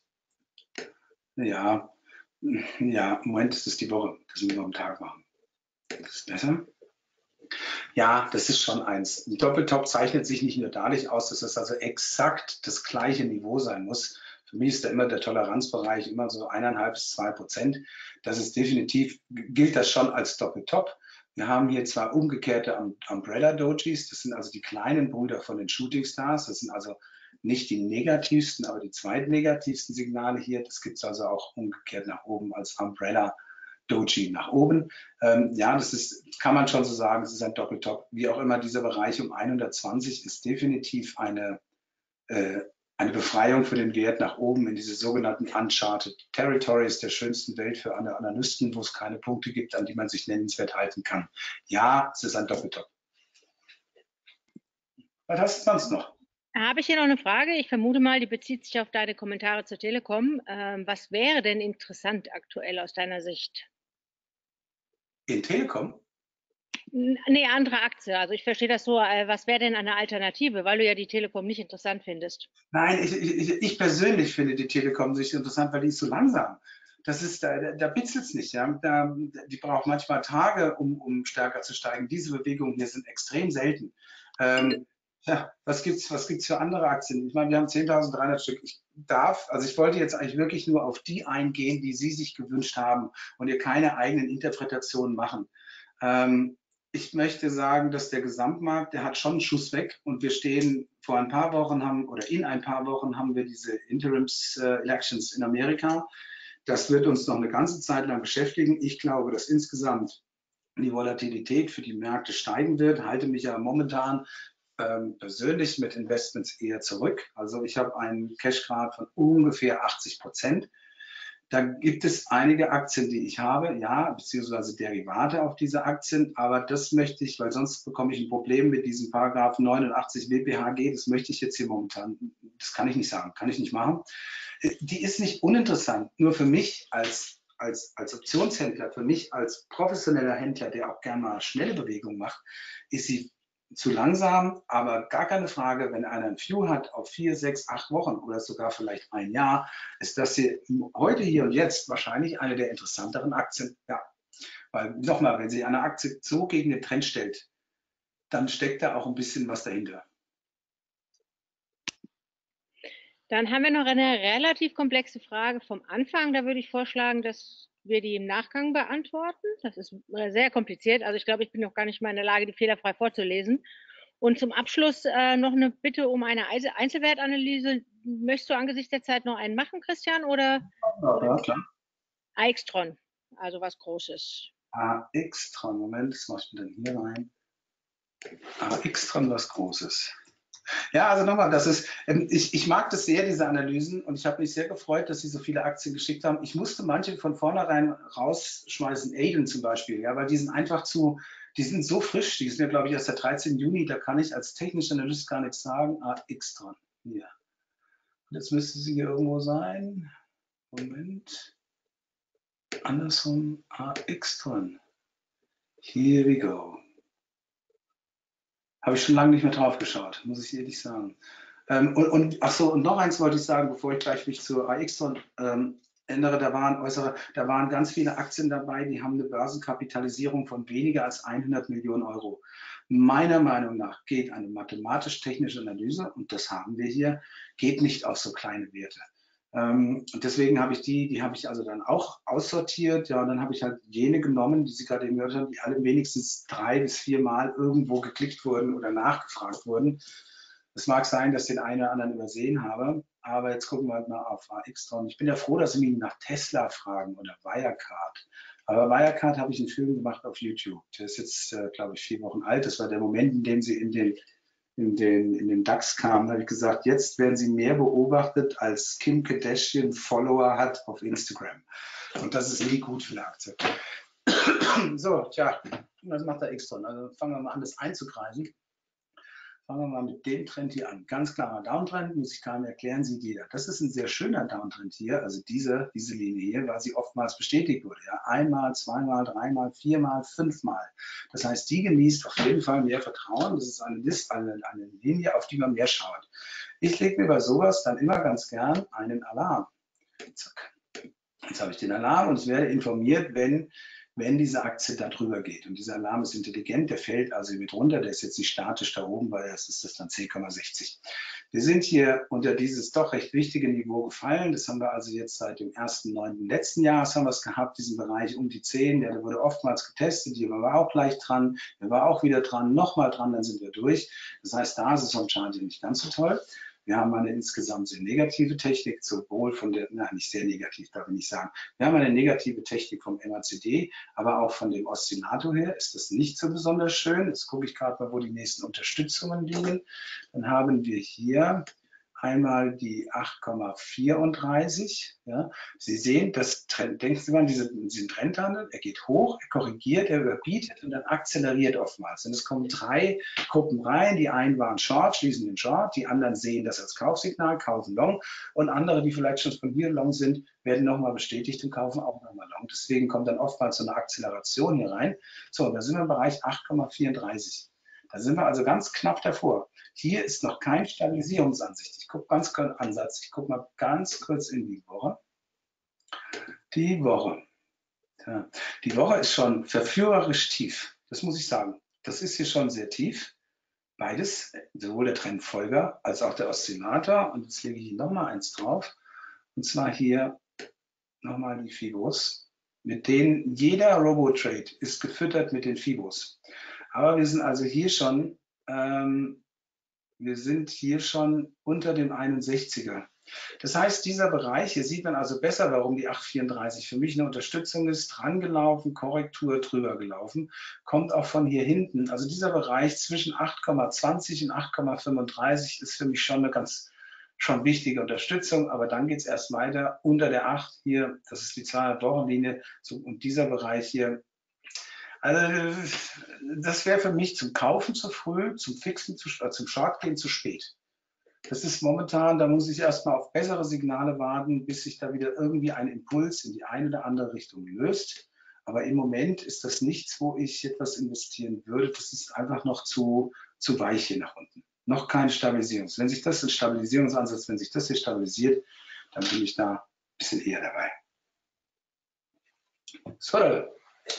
Ja, ja, Moment, das ist die Woche. Das müssen wir am Tag machen. Das ist besser. Ja, das ist schon eins. Ein Doppeltop zeichnet sich nicht nur dadurch aus, dass es also exakt das gleiche Niveau sein muss. Für mich ist da immer der Toleranzbereich immer so eineinhalb bis zwei Prozent. Das ist definitiv, gilt das schon als Doppeltop. Wir haben hier zwar umgekehrte Umbrella-Dojis, das sind also die kleinen Brüder von den Shooting Stars. Das sind also nicht die negativsten, aber die zweitnegativsten Signale hier. Das gibt es also auch umgekehrt nach oben als Umbrella-Doji nach oben. Ähm, ja, das ist, kann man schon so sagen, es ist ein Doppeltop. Wie auch immer, dieser Bereich um hundertzwanzig ist definitiv eine, äh, eine Befreiung für den Wert nach oben in diese sogenannten Uncharted Territories der schönsten Welt für alle Analysten, wo es keine Punkte gibt, an die man sich nennenswert halten kann. Ja, es ist ein Doppeltop. Was hast du sonst noch? Habe ich hier noch eine Frage? Ich vermute mal, die bezieht sich auf deine Kommentare zur Telekom. Ähm, was wäre denn interessant aktuell aus deiner Sicht? In Telekom? Nee, andere Aktie. Also ich verstehe das so, äh, was wäre denn eine Alternative, weil du ja die Telekom nicht interessant findest? Nein, ich, ich, ich persönlich finde die Telekom nicht interessant, weil die ist so langsam. Das ist, da, da bitzelt es nicht. Ja? Da, die braucht manchmal Tage, um, um stärker zu steigen. Diese Bewegungen hier sind extrem selten. Ähm, ja, was gibt's, was gibt's für andere Aktien? Ich meine, wir haben zehntausenddreihundert Stück. Ich darf, also ich wollte jetzt eigentlich wirklich nur auf die eingehen, die Sie sich gewünscht haben und ihr keine eigenen Interpretationen machen. Ähm, ich möchte sagen, dass der Gesamtmarkt, der hat schon einen Schuss weg und wir stehen vor ein paar Wochen haben oder in ein paar Wochen haben wir diese Interims äh, Elections in Amerika. Das wird uns noch eine ganze Zeit lang beschäftigen. Ich glaube, dass insgesamt die Volatilität für die Märkte steigen wird, halte mich ja momentan ähm, persönlich mit Investments eher zurück. Also ich habe einen Cashgrad von ungefähr achtzig Prozent. Da gibt es einige Aktien, die ich habe, ja, beziehungsweise Derivate auf diese Aktien, aber das möchte ich, weil sonst bekomme ich ein Problem mit diesem Paragraph neunundachtzig W P H G, das möchte ich jetzt hier momentan, das kann ich nicht sagen, kann ich nicht machen. Die ist nicht uninteressant, nur für mich als, als, als Optionshändler, für mich als professioneller Händler, der auch gerne mal schnelle Bewegungen macht, ist sie zu langsam, aber gar keine Frage, wenn einer ein View hat auf vier, sechs, acht Wochen oder sogar vielleicht ein Jahr, ist das hier heute, hier und jetzt wahrscheinlich eine der interessanteren Aktien. Ja, weil nochmal, wenn Sie eine Aktie so gegen den Trend stellt, dann steckt da auch ein bisschen was dahinter. Dann haben wir noch eine relativ komplexe Frage vom Anfang. Da würde ich vorschlagen, dass wir die im Nachgang beantworten. Das ist sehr kompliziert. Also ich glaube, ich bin noch gar nicht mal in der Lage, die fehlerfrei vorzulesen. Und zum Abschluss äh, noch eine Bitte um eine Einzelwertanalyse. Möchtest du angesichts der Zeit noch einen machen, Christian? Oder, ja, ja, klar. AXTRON, also was Großes. AXTRON, Moment, das mache ich mir dann hier rein. AXTRON, was Großes. Ja, also nochmal, das ist, ich, ich mag das sehr, diese Analysen, und ich habe mich sehr gefreut, dass Sie so viele Aktien geschickt haben. Ich musste manche von vornherein rausschmeißen, Aiden zum Beispiel, ja, weil die sind einfach zu, die sind so frisch, die sind ja, glaube ich, erst der dreizehnten Juni, da kann ich als technischer Analyst gar nichts sagen. AXTRON, hier. Und jetzt müsste sie hier irgendwo sein. Moment. Andersrum, AXTRON. Here we go. Habe ich schon lange nicht mehr drauf geschaut, muss ich ehrlich sagen. Ähm, und, und ach so, und noch eins wollte ich sagen, bevor ich gleich mich zu AXTRON ähm, ändere, da waren äußere, da waren ganz viele Aktien dabei, die haben eine Börsenkapitalisierung von weniger als hundert Millionen Euro. Meiner Meinung nach geht eine mathematisch-technische Analyse, und das haben wir hier, geht nicht auf so kleine Werte. Ähm, und deswegen habe ich die, die habe ich also dann auch aussortiert. Ja, und dann habe ich halt jene genommen, die Sie gerade eben gehört haben, die alle wenigstens drei bis vier Mal irgendwo geklickt wurden oder nachgefragt wurden. Es mag sein, dass ich den einen oder anderen übersehen habe, aber jetzt gucken wir halt mal auf AXTRON. Ich bin ja froh, dass Sie mich nach Tesla fragen oder Wirecard. Aber Wirecard habe ich einen Film gemacht auf YouTube. Der ist jetzt, äh, glaube ich, vier Wochen alt. Das war der Moment, in dem Sie in den In den, in den DAX kamen, habe ich gesagt, jetzt werden sie mehr beobachtet, als Kim Kardashian Follower hat auf Instagram. Und das ist nie gut für eine Aktie. So, tja, was macht der AXTRON? Also fangen wir mal an, das einzugreifen. Fangen wir mal mit dem Trend hier an. Ganz klarer Downtrend, muss ich keinem erklären, sieht jeder. Das ist ein sehr schöner Downtrend hier, also diese, diese Linie hier, weil sie oftmals bestätigt wurde. Ja, einmal, zweimal, dreimal, viermal, fünfmal. Das heißt, die genießt auf jeden Fall mehr Vertrauen. Das ist eine, List, eine, eine Linie, auf die man mehr schaut. Ich lege mir bei sowas dann immer ganz gern einen Alarm. Zack. Jetzt habe ich den Alarm und ich werde informiert, wenn wenn diese Aktie da drüber geht. Und dieser Alarm ist intelligent, der fällt also mit runter, der ist jetzt nicht statisch da oben, weil das ist das dann zehn Komma sechzig. Wir sind hier unter dieses doch recht wichtige Niveau gefallen. Das haben wir also jetzt seit dem ersten neunten letzten Jahres haben wir es gehabt, diesen Bereich um die zehn, der wurde oftmals getestet, hier waren wir auch leicht dran, der war auch wieder dran, nochmal dran, dann sind wir durch. Das heißt, da ist es vom Chart nicht ganz so toll. Wir haben eine insgesamt sehr negative Technik, sowohl von der, nein, nicht sehr negativ, darf ich nicht sagen. Wir haben eine negative Technik vom M A C D, aber auch von dem Oszillator her ist das nicht so besonders schön. Jetzt gucke ich gerade mal, wo die nächsten Unterstützungen liegen. Dann haben wir hier einmal die acht Komma vierunddreißig. Ja. Sie sehen, das Trend, denken Sie mal an diesen, diesen Trendhandel, er geht hoch, er korrigiert, er überbietet und dann akzeleriert oftmals. Und es kommen drei Gruppen rein, die einen waren Short, schließen den Short, die anderen sehen das als Kaufsignal, kaufen Long, und andere, die vielleicht schon von hier Long sind, werden nochmal bestätigt und kaufen auch nochmal Long. Deswegen kommt dann oftmals so eine Akzeleration hier rein. So, da sind wir im Bereich acht Komma vierunddreißig. Da sind wir also ganz knapp davor. Hier ist noch kein Stabilisierungsansicht. Ich gucke ganz kurz Ansatz. Ich gucke mal ganz kurz in die Woche. Die Woche. Ja. Die Woche ist schon verführerisch tief. Das muss ich sagen. Das ist hier schon sehr tief. Beides, sowohl der Trendfolger als auch der Oszillator. Und jetzt lege ich hier nochmal eins drauf. Und zwar hier nochmal die Fibos, mit denen jeder Robotrade ist gefüttert mit den Fibos. Aber wir sind also hier schon, ähm, wir sind hier schon unter dem einundsechziger. Das heißt, dieser Bereich, hier sieht man also besser, warum die acht vierunddreißig für mich eine Unterstützung ist, dran gelaufen, Korrektur drüber gelaufen, kommt auch von hier hinten. Also dieser Bereich zwischen acht Komma zwanzig und acht Komma fünfunddreißig ist für mich schon eine ganz schon wichtige Unterstützung, aber dann geht es erst weiter unter der acht hier, das ist die zweihundert-Wochen-Linie, so, und dieser Bereich hier. Also das wäre für mich zum Kaufen zu früh, zum Fixen, zu, äh, zum Shortgehen zu spät. Das ist momentan, da muss ich erstmal auf bessere Signale warten, bis sich da wieder irgendwie ein Impuls in die eine oder andere Richtung löst. Aber im Moment ist das nichts, wo ich etwas investieren würde. Das ist einfach noch zu, zu weich hier nach unten. Noch kein Stabilisierungs. Wenn sich das ein Stabilisierungsansatz, wenn sich das hier stabilisiert, dann bin ich da ein bisschen eher dabei. So.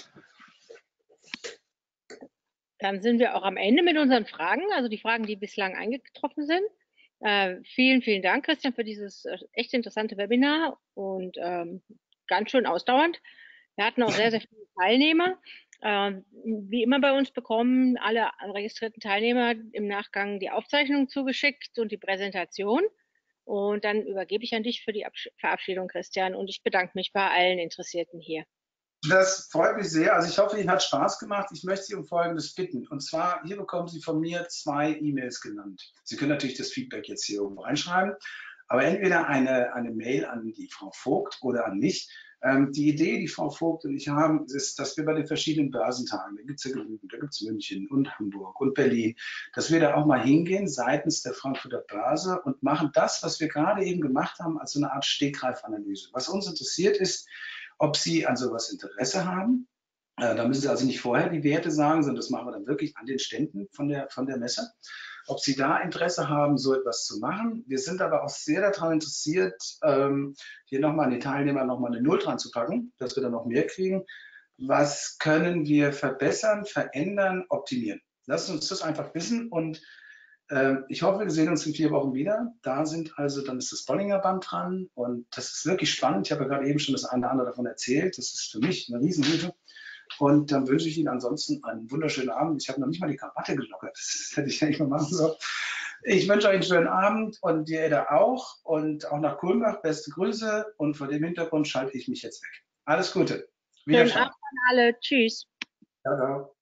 Dann sind wir auch am Ende mit unseren Fragen, also die Fragen, die bislang eingetroffen sind. Äh, vielen, vielen Dank, Christian, für dieses äh, echt interessante Webinar und ähm, ganz schön ausdauernd. Wir hatten auch sehr, sehr viele Teilnehmer. Ähm, wie immer bei uns bekommen alle registrierten Teilnehmer im Nachgang die Aufzeichnung zugeschickt und die Präsentation. Und dann übergebe ich an dich für die Absch Verabschiedung, Christian. Und ich bedanke mich bei allen Interessierten hier. Das freut mich sehr. Also ich hoffe, Ihnen hat Spaß gemacht. Ich möchte Sie um Folgendes bitten. Und zwar, hier bekommen Sie von mir zwei E-Mails genannt. Sie können natürlich das Feedback jetzt hier irgendwo reinschreiben, aber entweder eine, eine Mail an die Frau Vogt oder an mich. Ähm, die Idee, die Frau Vogt und ich haben, ist, dass wir bei den verschiedenen Börsentagen, da gibt es ja genügend, da gibt es München und Hamburg und Berlin, dass wir da auch mal hingehen seitens der Frankfurter Börse und machen das, was wir gerade eben gemacht haben, als so eine Art Stegreifanalyse. Was uns interessiert ist, ob Sie an sowas Interesse haben. Äh, da müssen Sie also nicht vorher die Werte sagen, sondern das machen wir dann wirklich an den Ständen von der, von der Messe. Ob Sie da Interesse haben, so etwas zu machen. Wir sind aber auch sehr daran interessiert, ähm, hier nochmal an die Teilnehmer nochmal eine Null dran zu packen, dass wir dann noch mehr kriegen. Was können wir verbessern, verändern, optimieren? Lassen uns das einfach wissen und ich hoffe, wir sehen uns in vier Wochen wieder. Da sind also, dann ist das Bollinger Band dran und das ist wirklich spannend. Ich habe ja gerade eben schon das eine oder andere davon erzählt. Das ist für mich eine Riesenhilfe. Und dann wünsche ich Ihnen ansonsten einen wunderschönen Abend. Ich habe noch nicht mal die Krawatte gelockert. Das hätte ich ja nicht mal machen sollen. Ich wünsche euch einen schönen Abend und dir Edda auch. Und auch nach Kulmbach beste Grüße. Und vor dem Hintergrund schalte ich mich jetzt weg. Alles Gute. Schönen Abend an alle. Tschüss. Ciao, ciao.